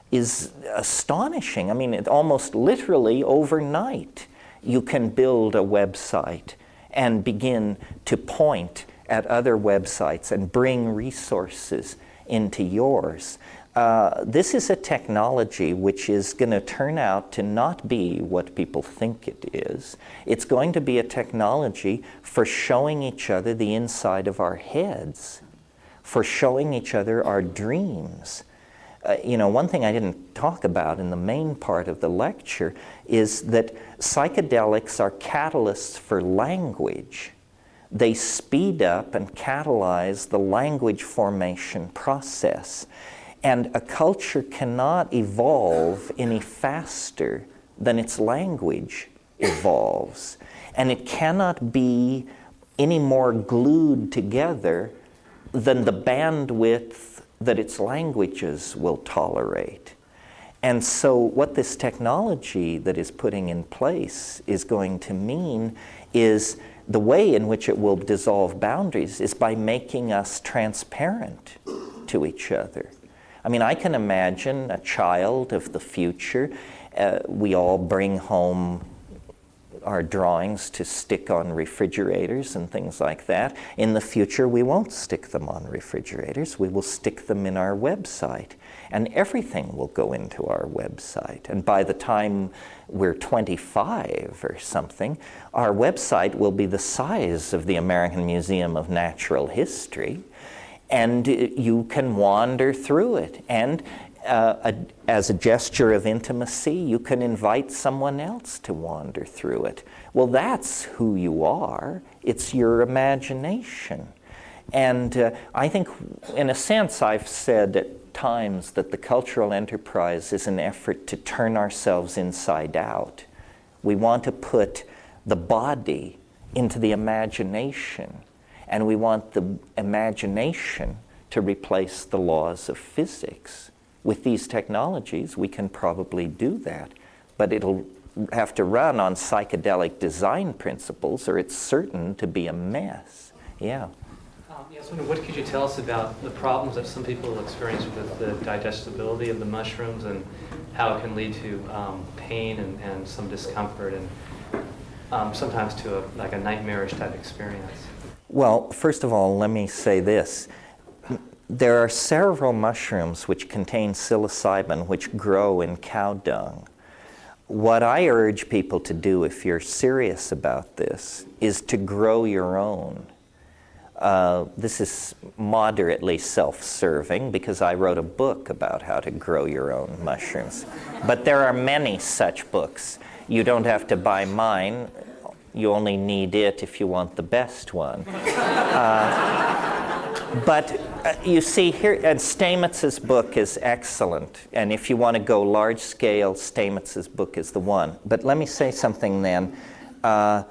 is astonishing. I mean, it almost literally overnight you can build a website and begin to point at other websites and bring resources into yours. Uh, this is a technology which is going to turn out to not be what people think it is. It's going to be a technology for showing each other the inside of our heads, for showing each other our dreams. Uh, you know, one thing I didn't talk about in the main part of the lecture is that psychedelics are catalysts for language. They speed up and catalyze the language formation process. And a culture cannot evolve any faster than its language evolves. And it cannot be any more glued together than the bandwidth that its languages will tolerate. And so what this technology that is putting in place is going to mean is the way in which it will dissolve boundaries is by making us transparent to each other. I mean, I can imagine a child of the future. Uh, we all bring home our drawings to stick on refrigerators and things like that. In the future, we won't stick them on refrigerators. We will stick them in our website. And everything will go into our website. And by the time we're twenty-five or something, our website will be the size of the American Museum of Natural History. And you can wander through it. And uh, a, as a gesture of intimacy, you can invite someone else to wander through it. Well, that's who you are. It's your imagination. And uh, I think, in a sense, I've said at times that the cultural enterprise is an effort to turn ourselves inside out. We want to put the body into the imagination. And we want the imagination to replace the laws of physics. With these technologies, we can probably do that. But it'll have to run on psychedelic design principles, or it's certain to be a mess. Yeah. Um, yes, what could you tell us about the problems that some people experience with the digestibility of the mushrooms and how it can lead to um, pain and, and some discomfort and um, sometimes to a, like a nightmarish type experience? Well, first of all, let me say this. There are several mushrooms which contain psilocybin which grow in cow dung. what I urge people to do if you're serious about this is to grow your own. Uh, this is moderately self-serving because I wrote a book about how to grow your own mushrooms. But there are many such books. You don't have to buy mine. You only need it if you want the best one. Uh, but uh, you see here, and Stamitz's book is excellent. And if you want to go large scale, Stamitz's book is the one. But let me say something then. Uh,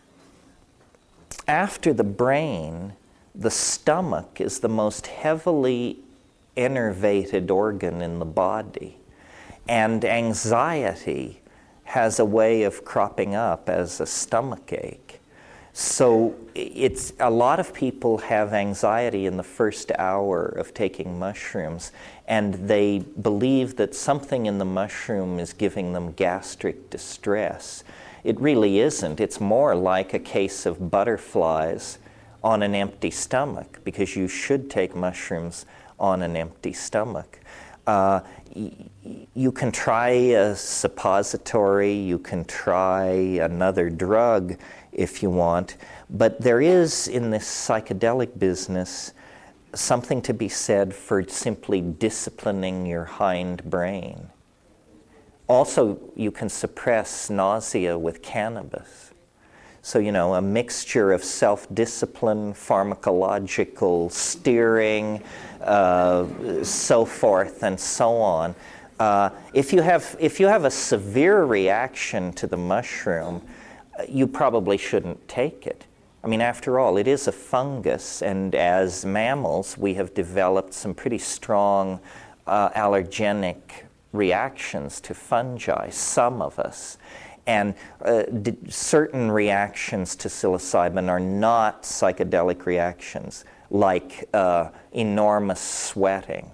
after the brain, the stomach is the most heavily innervated organ in the body. And anxiety has a way of cropping up as a stomach ache. So it's, a lot of people have anxiety in the first hour of taking mushrooms, and they believe that something in the mushroom is giving them gastric distress. It really isn't. It's more like a case of butterflies on an empty stomach, because you should take mushrooms on an empty stomach. Uh, y you can try a suppository, you can try another drug if you want, but there is in this psychedelic business something to be said for simply disciplining your hind brain. Also, you can suppress nausea with cannabis. So, you know, a mixture of self-discipline, pharmacological steering, uh, so forth and so on. Uh, if you have, if you have a severe reaction to the mushroom, you probably shouldn't take it. I mean, after all, it is a fungus, and as mammals, we have developed some pretty strong uh, allergenic reactions to fungi, some of us. And uh, certain reactions to psilocybin are not psychedelic reactions, like uh, enormous sweating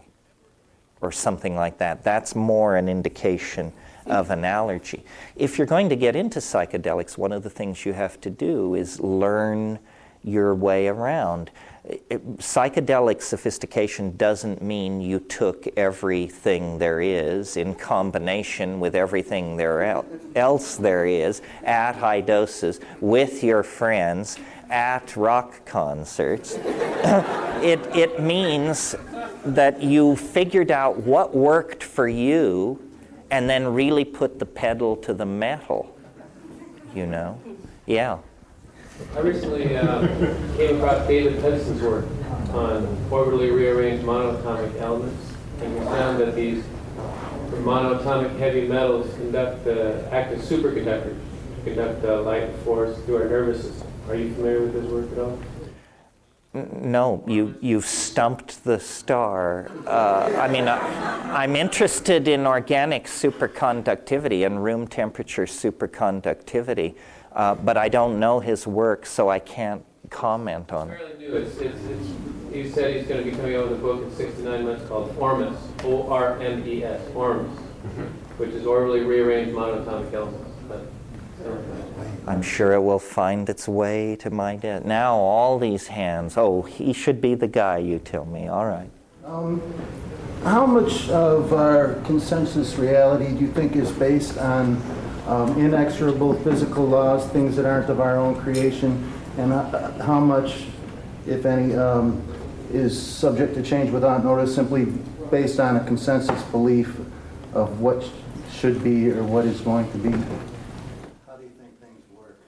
or something like that. That's more an indication of an allergy. If you're going to get into psychedelics, one of the things you have to do is learn your way around. It, psychedelic sophistication doesn't mean you took everything there is in combination with everything there el else there is at high doses with your friends at rock concerts. it, it means that you figured out what worked for you and then really put the pedal to the metal, you know? Yeah. I recently uh, came across David Hudson's work on orbitally rearranged monatomic elements, and we found that these monatomic heavy metals conduct, uh, act as superconductors, conduct uh, light and force through our nervous system. Are you familiar with his work at all? No, you, you've stumped the star. Uh, I mean, I, I'm interested in organic superconductivity and room temperature superconductivity. Uh, but I don't know his work, so I can't comment on it. It's fairly new. It's, it's, it's, he said he's going to be coming out with a book in six to nine months called ORMUS, O R M E S, ORMUS, mm-hmm. which is orbitally rearranged monatomic elements. But, so, I'm sure it will find its way to my desk. Now all these hands. Oh, he should be the guy, you tell me. All right. Um, how much of our consensus reality do you think is based on Um, inexorable physical laws, things that aren't of our own creation, and uh, how much, if any, um, is subject to change without notice, simply based on a consensus belief of what should be or what is going to be? How do you think things work?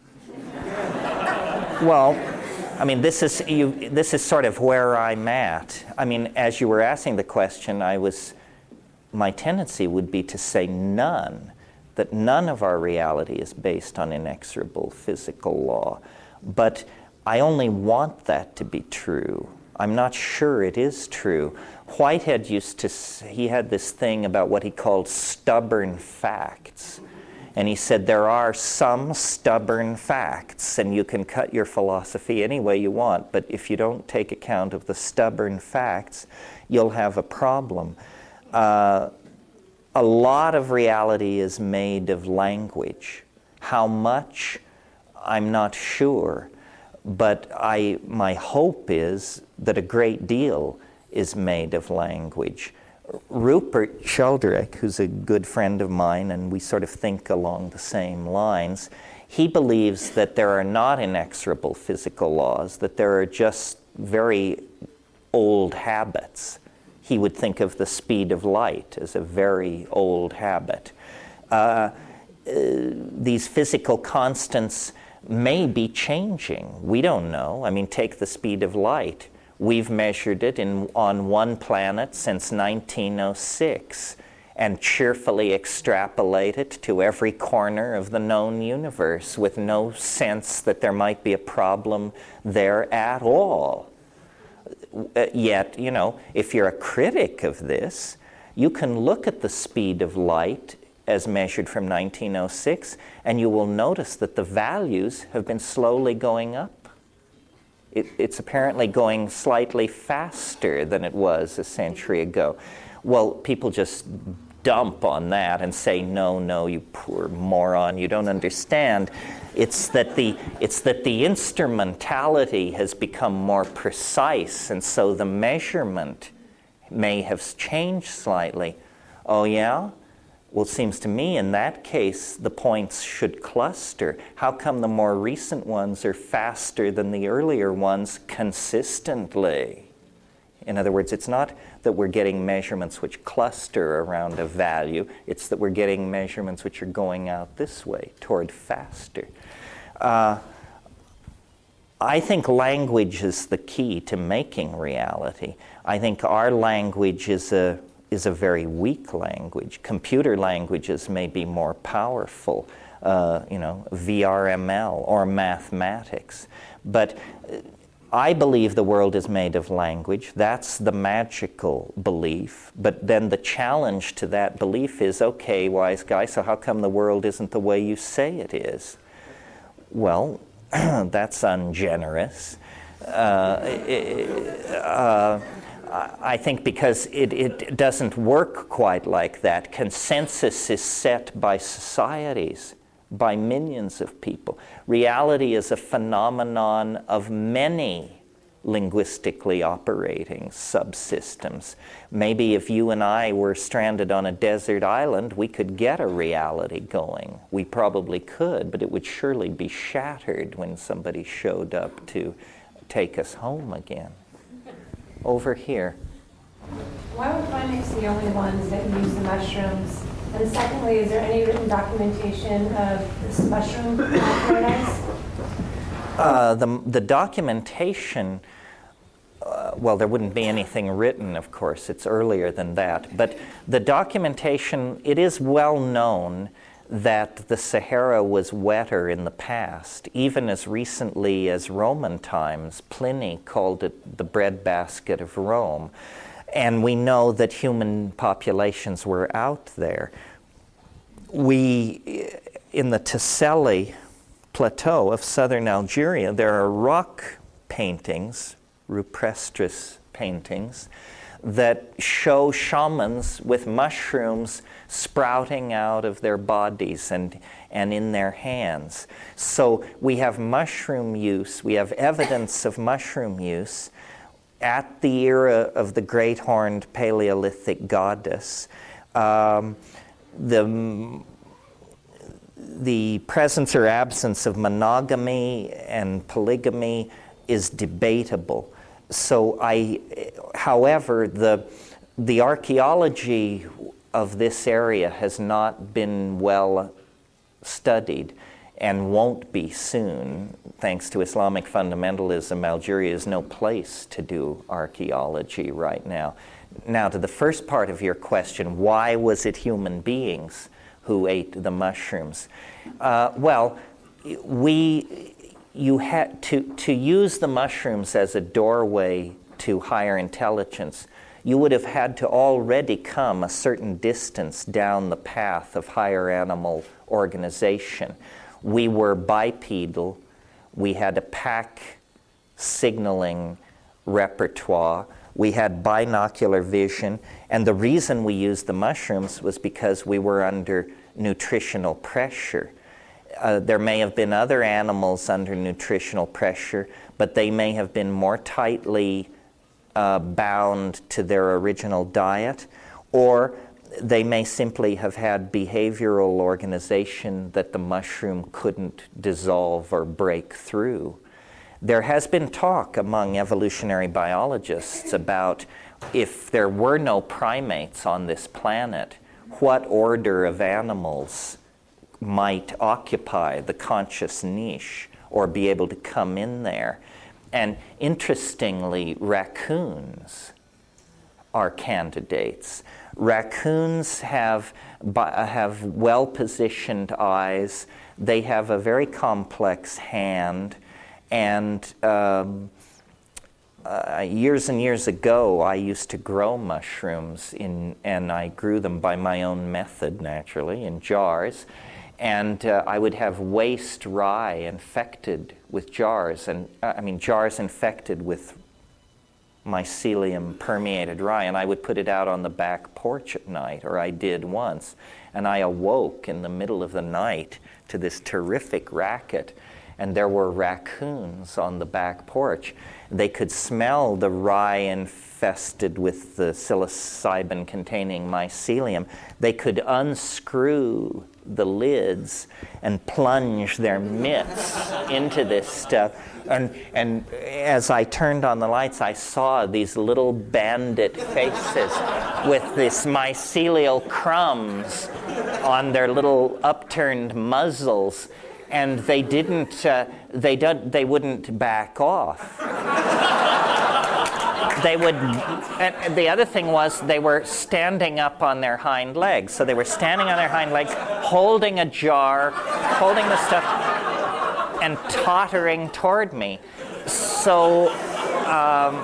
Well, I mean, this is, you, this is sort of where I'm at. I mean, as you were asking the question, I was, my tendency would be to say none. That none of our reality is based on inexorable physical law. But I only want that to be true. I'm not sure it is true. Whitehead used to, he had this thing about what he called stubborn facts. And he said there are some stubborn facts, and you can cut your philosophy any way you want, but if you don't take account of the stubborn facts, you'll have a problem. Uh, A lot of reality is made of language. How much, I'm not sure, but I, my hope is that a great deal is made of language. Rupert Sheldrake, who's a good friend of mine, and we sort of think along the same lines, he believes that there are not inexorable physical laws, that there are just very old habits. He would think of the speed of light as a very old habit. Uh, uh, these physical constants may be changing. We don't know. I mean, take the speed of light. We've measured it in, on one planet since nineteen oh six and cheerfully extrapolate it to every corner of the known universe with no sense that there might be a problem there at all. Uh, yet, you know, if you're a critic of this, you can look at the speed of light as measured from nineteen oh six, and you will notice that the values have been slowly going up. It, it's apparently going slightly faster than it was a century ago. Well, people just dump on that and say, no, no, you poor moron, you don't understand. It's that the, it's that the instrumentality has become more precise, and so the measurement may have changed slightly. Oh, yeah? Well, it seems to me in that case the points should cluster. How come the more recent ones are faster than the earlier ones consistently? In other words, it's not that we're getting measurements which cluster around a value, it's that we're getting measurements which are going out this way, toward faster. Uh, I think language is the key to making reality. I think our language is a is a very weak language. Computer languages may be more powerful, uh, you know, V R M L or mathematics. But I believe the world is made of language. That's the magical belief. But then the challenge to that belief is, okay, wise guy, so how come the world isn't the way you say it is? Well, that's ungenerous. Uh, it, uh, I think because it, it doesn't work quite like that. Consensus is set by societies, by millions of people. Reality is a phenomenon of many linguistically operating subsystems. Maybe if you and I were stranded on a desert island, we could get a reality going. We probably could, but it would surely be shattered when somebody showed up to take us home again. Over here. Why were primates the only ones that use the mushrooms? And secondly, is there any written documentation of this mushroom paradise? Uh, the, the documentation, uh, well, there wouldn't be anything written, of course. It's earlier than that. But the documentation, it is well known that the Sahara was wetter in the past. Even as recently as Roman times, Pliny called it the breadbasket of Rome. And we know that human populations were out there. We, in the Tassili Plateau of southern Algeria, there are rock paintings, rupestris paintings, that show shamans with mushrooms sprouting out of their bodies and, and in their hands. So we have mushroom use, we have evidence of mushroom use at the era of the great horned Paleolithic goddess. Um, the, the presence or absence of monogamy and polygamy is debatable. So I, however, the, the archaeology of this area has not been well studied and won't be soon. Thanks to Islamic fundamentalism, Algeria is no place to do archaeology right now. Now, to the first part of your question, why was it human beings who ate the mushrooms? Uh, well, we... You had to, to use the mushrooms as a doorway to higher intelligence, you would have had to already come a certain distance down the path of higher animal organization. We were bipedal, we had a pack signaling repertoire, we had binocular vision, and the reason we used the mushrooms was because we were under nutritional pressure. Uh, there may have been other animals under nutritional pressure, but they may have been more tightly uh, bound to their original diet, or they may simply have had behavioral organization that the mushroom couldn't dissolve or break through. There has been talk among evolutionary biologists about if there were no primates on this planet, what order of animals might occupy the conscious niche or be able to come in there. And interestingly, raccoons are candidates. Raccoons have, have well-positioned eyes. They have a very complex hand. And um, uh, years and years ago, I used to grow mushrooms, in, and I grew them by my own method, naturally, in jars. And uh, I would have waste rye infected with jars, and uh, I mean jars infected with mycelium permeated rye, and I would put it out on the back porch at night, or I did once, and I awoke in the middle of the night to this terrific racket, and there were raccoons on the back porch. They could smell the rye infested with the psilocybin containing mycelium. They could unscrew the lids and plunge their mitts into this stuff. And, and as I turned on the lights, I saw these little bandit faces with this mycelial crumbs on their little upturned muzzles, and they didn't, uh, they, did, they wouldn't back off. They would, and the other thing was they were standing up on their hind legs. So they were standing on their hind legs, holding a jar, holding the stuff, and tottering toward me. So um,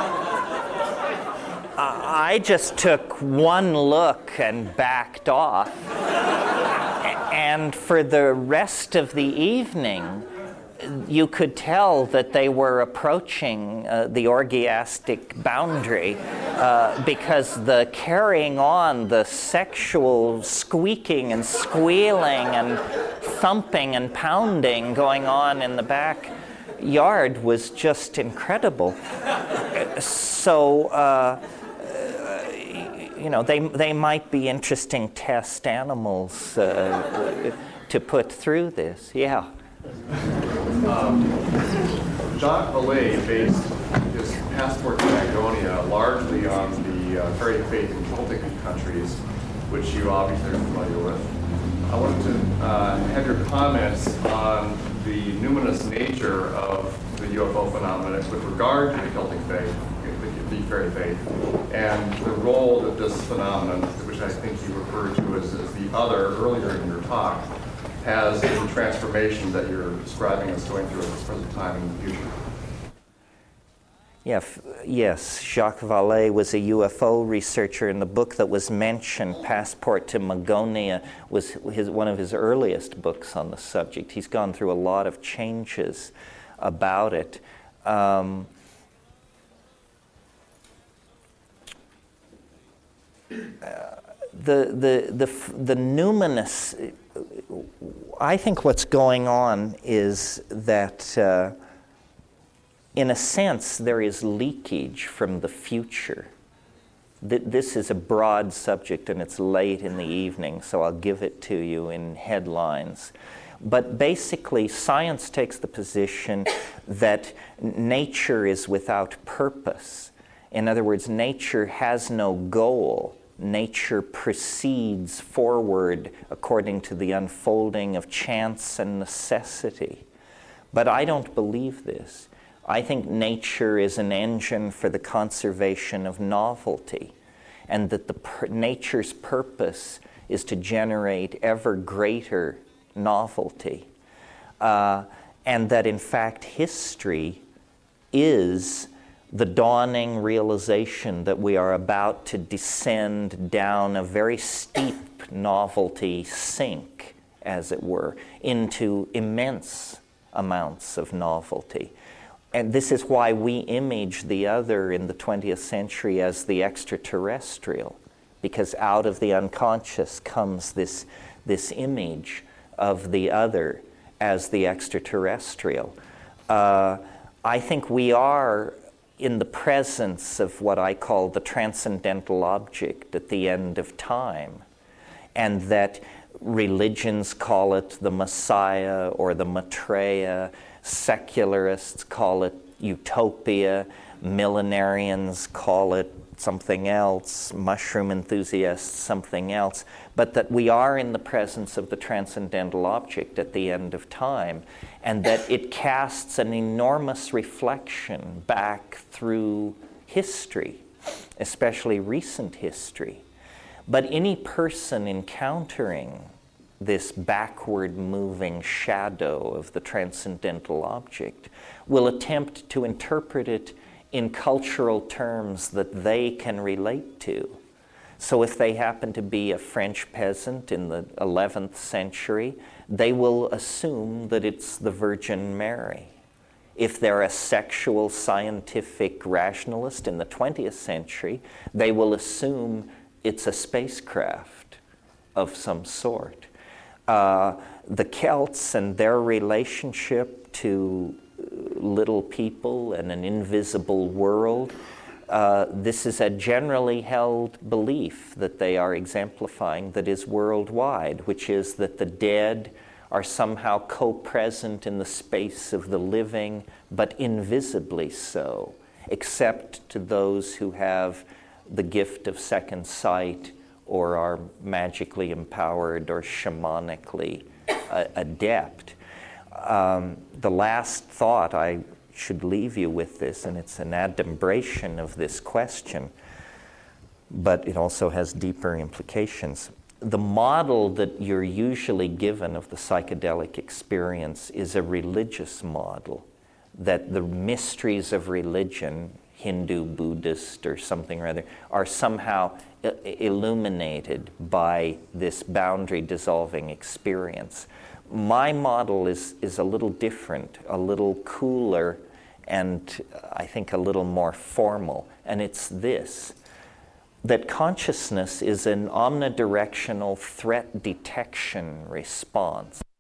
I just took one look and backed off. And for the rest of the evening, you could tell that they were approaching uh, the orgiastic boundary uh, because the carrying on, the sexual squeaking and squealing and thumping and pounding going on in the backyard was just incredible. So, uh, you know, they, they might be interesting test animals uh, to put through this. Yeah. Um, Jacques Vallée based his passport to Magonia largely on the uh, fairy faith in Celtic countries, which you obviously are familiar with. I wanted to uh, have your comments on the numinous nature of the U F O phenomenon with regard to the Celtic faith, the, the fairy faith, and the role that this phenomenon, which I think you referred to as, as the other earlier in your talk, has the transformation that you're describing us going through at this present time in the future. Yeah, f yes, Jacques Vallée was a U F O researcher, and the book that was mentioned, Passport to Magonia, was his, one of his earliest books on the subject. He's gone through a lot of changes about it. Um, uh, the, the, the, the numinous, I think what's going on is that uh, in a sense, there is leakage from the future. Th this is a broad subject, and it's late in the evening, so I'll give it to you in headlines. But basically, science takes the position that nature is without purpose. In other words, nature has no goal. Nature proceeds forward according to the unfolding of chance and necessity. But I don't believe this. I think nature is an engine for the conservation of novelty, and that the per nature's purpose is to generate ever greater novelty. Uh, and that in fact history is the dawning realization that we are about to descend down a very steep novelty sink, as it were, into immense amounts of novelty. And this is why we image the other in the twentieth century as the extraterrestrial, because out of the unconscious comes this, this image of the other as the extraterrestrial. Uh, I think we are in the presence of what I call the transcendental object at the end of time, and that religions call it the Messiah or the Maitreya, secularists call it utopia, millenarians call it something else, mushroom enthusiasts something else, but that we are in the presence of the transcendental object at the end of time, and that it casts an enormous reflection back through history, especially recent history. But any person encountering this backward moving shadow of the transcendental object will attempt to interpret it in cultural terms that they can relate to. So if they happen to be a French peasant in the eleventh century, they will assume that it's the Virgin Mary. If they're a sexual scientific rationalist in the twentieth century, they will assume it's a spacecraft of some sort. Uh, the Celts and their relationship to little people and an invisible world, uh, this is a generally held belief that they are exemplifying that is worldwide, which is that the dead are somehow co-present in the space of the living, but invisibly so, except to those who have the gift of second sight or are magically empowered or shamanically uh, adept. Um, the last thought I should leave you with this, and it's an adumbration of this question, but it also has deeper implications. The model that you're usually given of the psychedelic experience is a religious model, that the mysteries of religion, Hindu, Buddhist, or something or other, are somehow illuminated by this boundary-dissolving experience. My model is, is a little different, a little cooler, and I think a little more formal, and it's this, that consciousness is an omnidirectional threat detection response.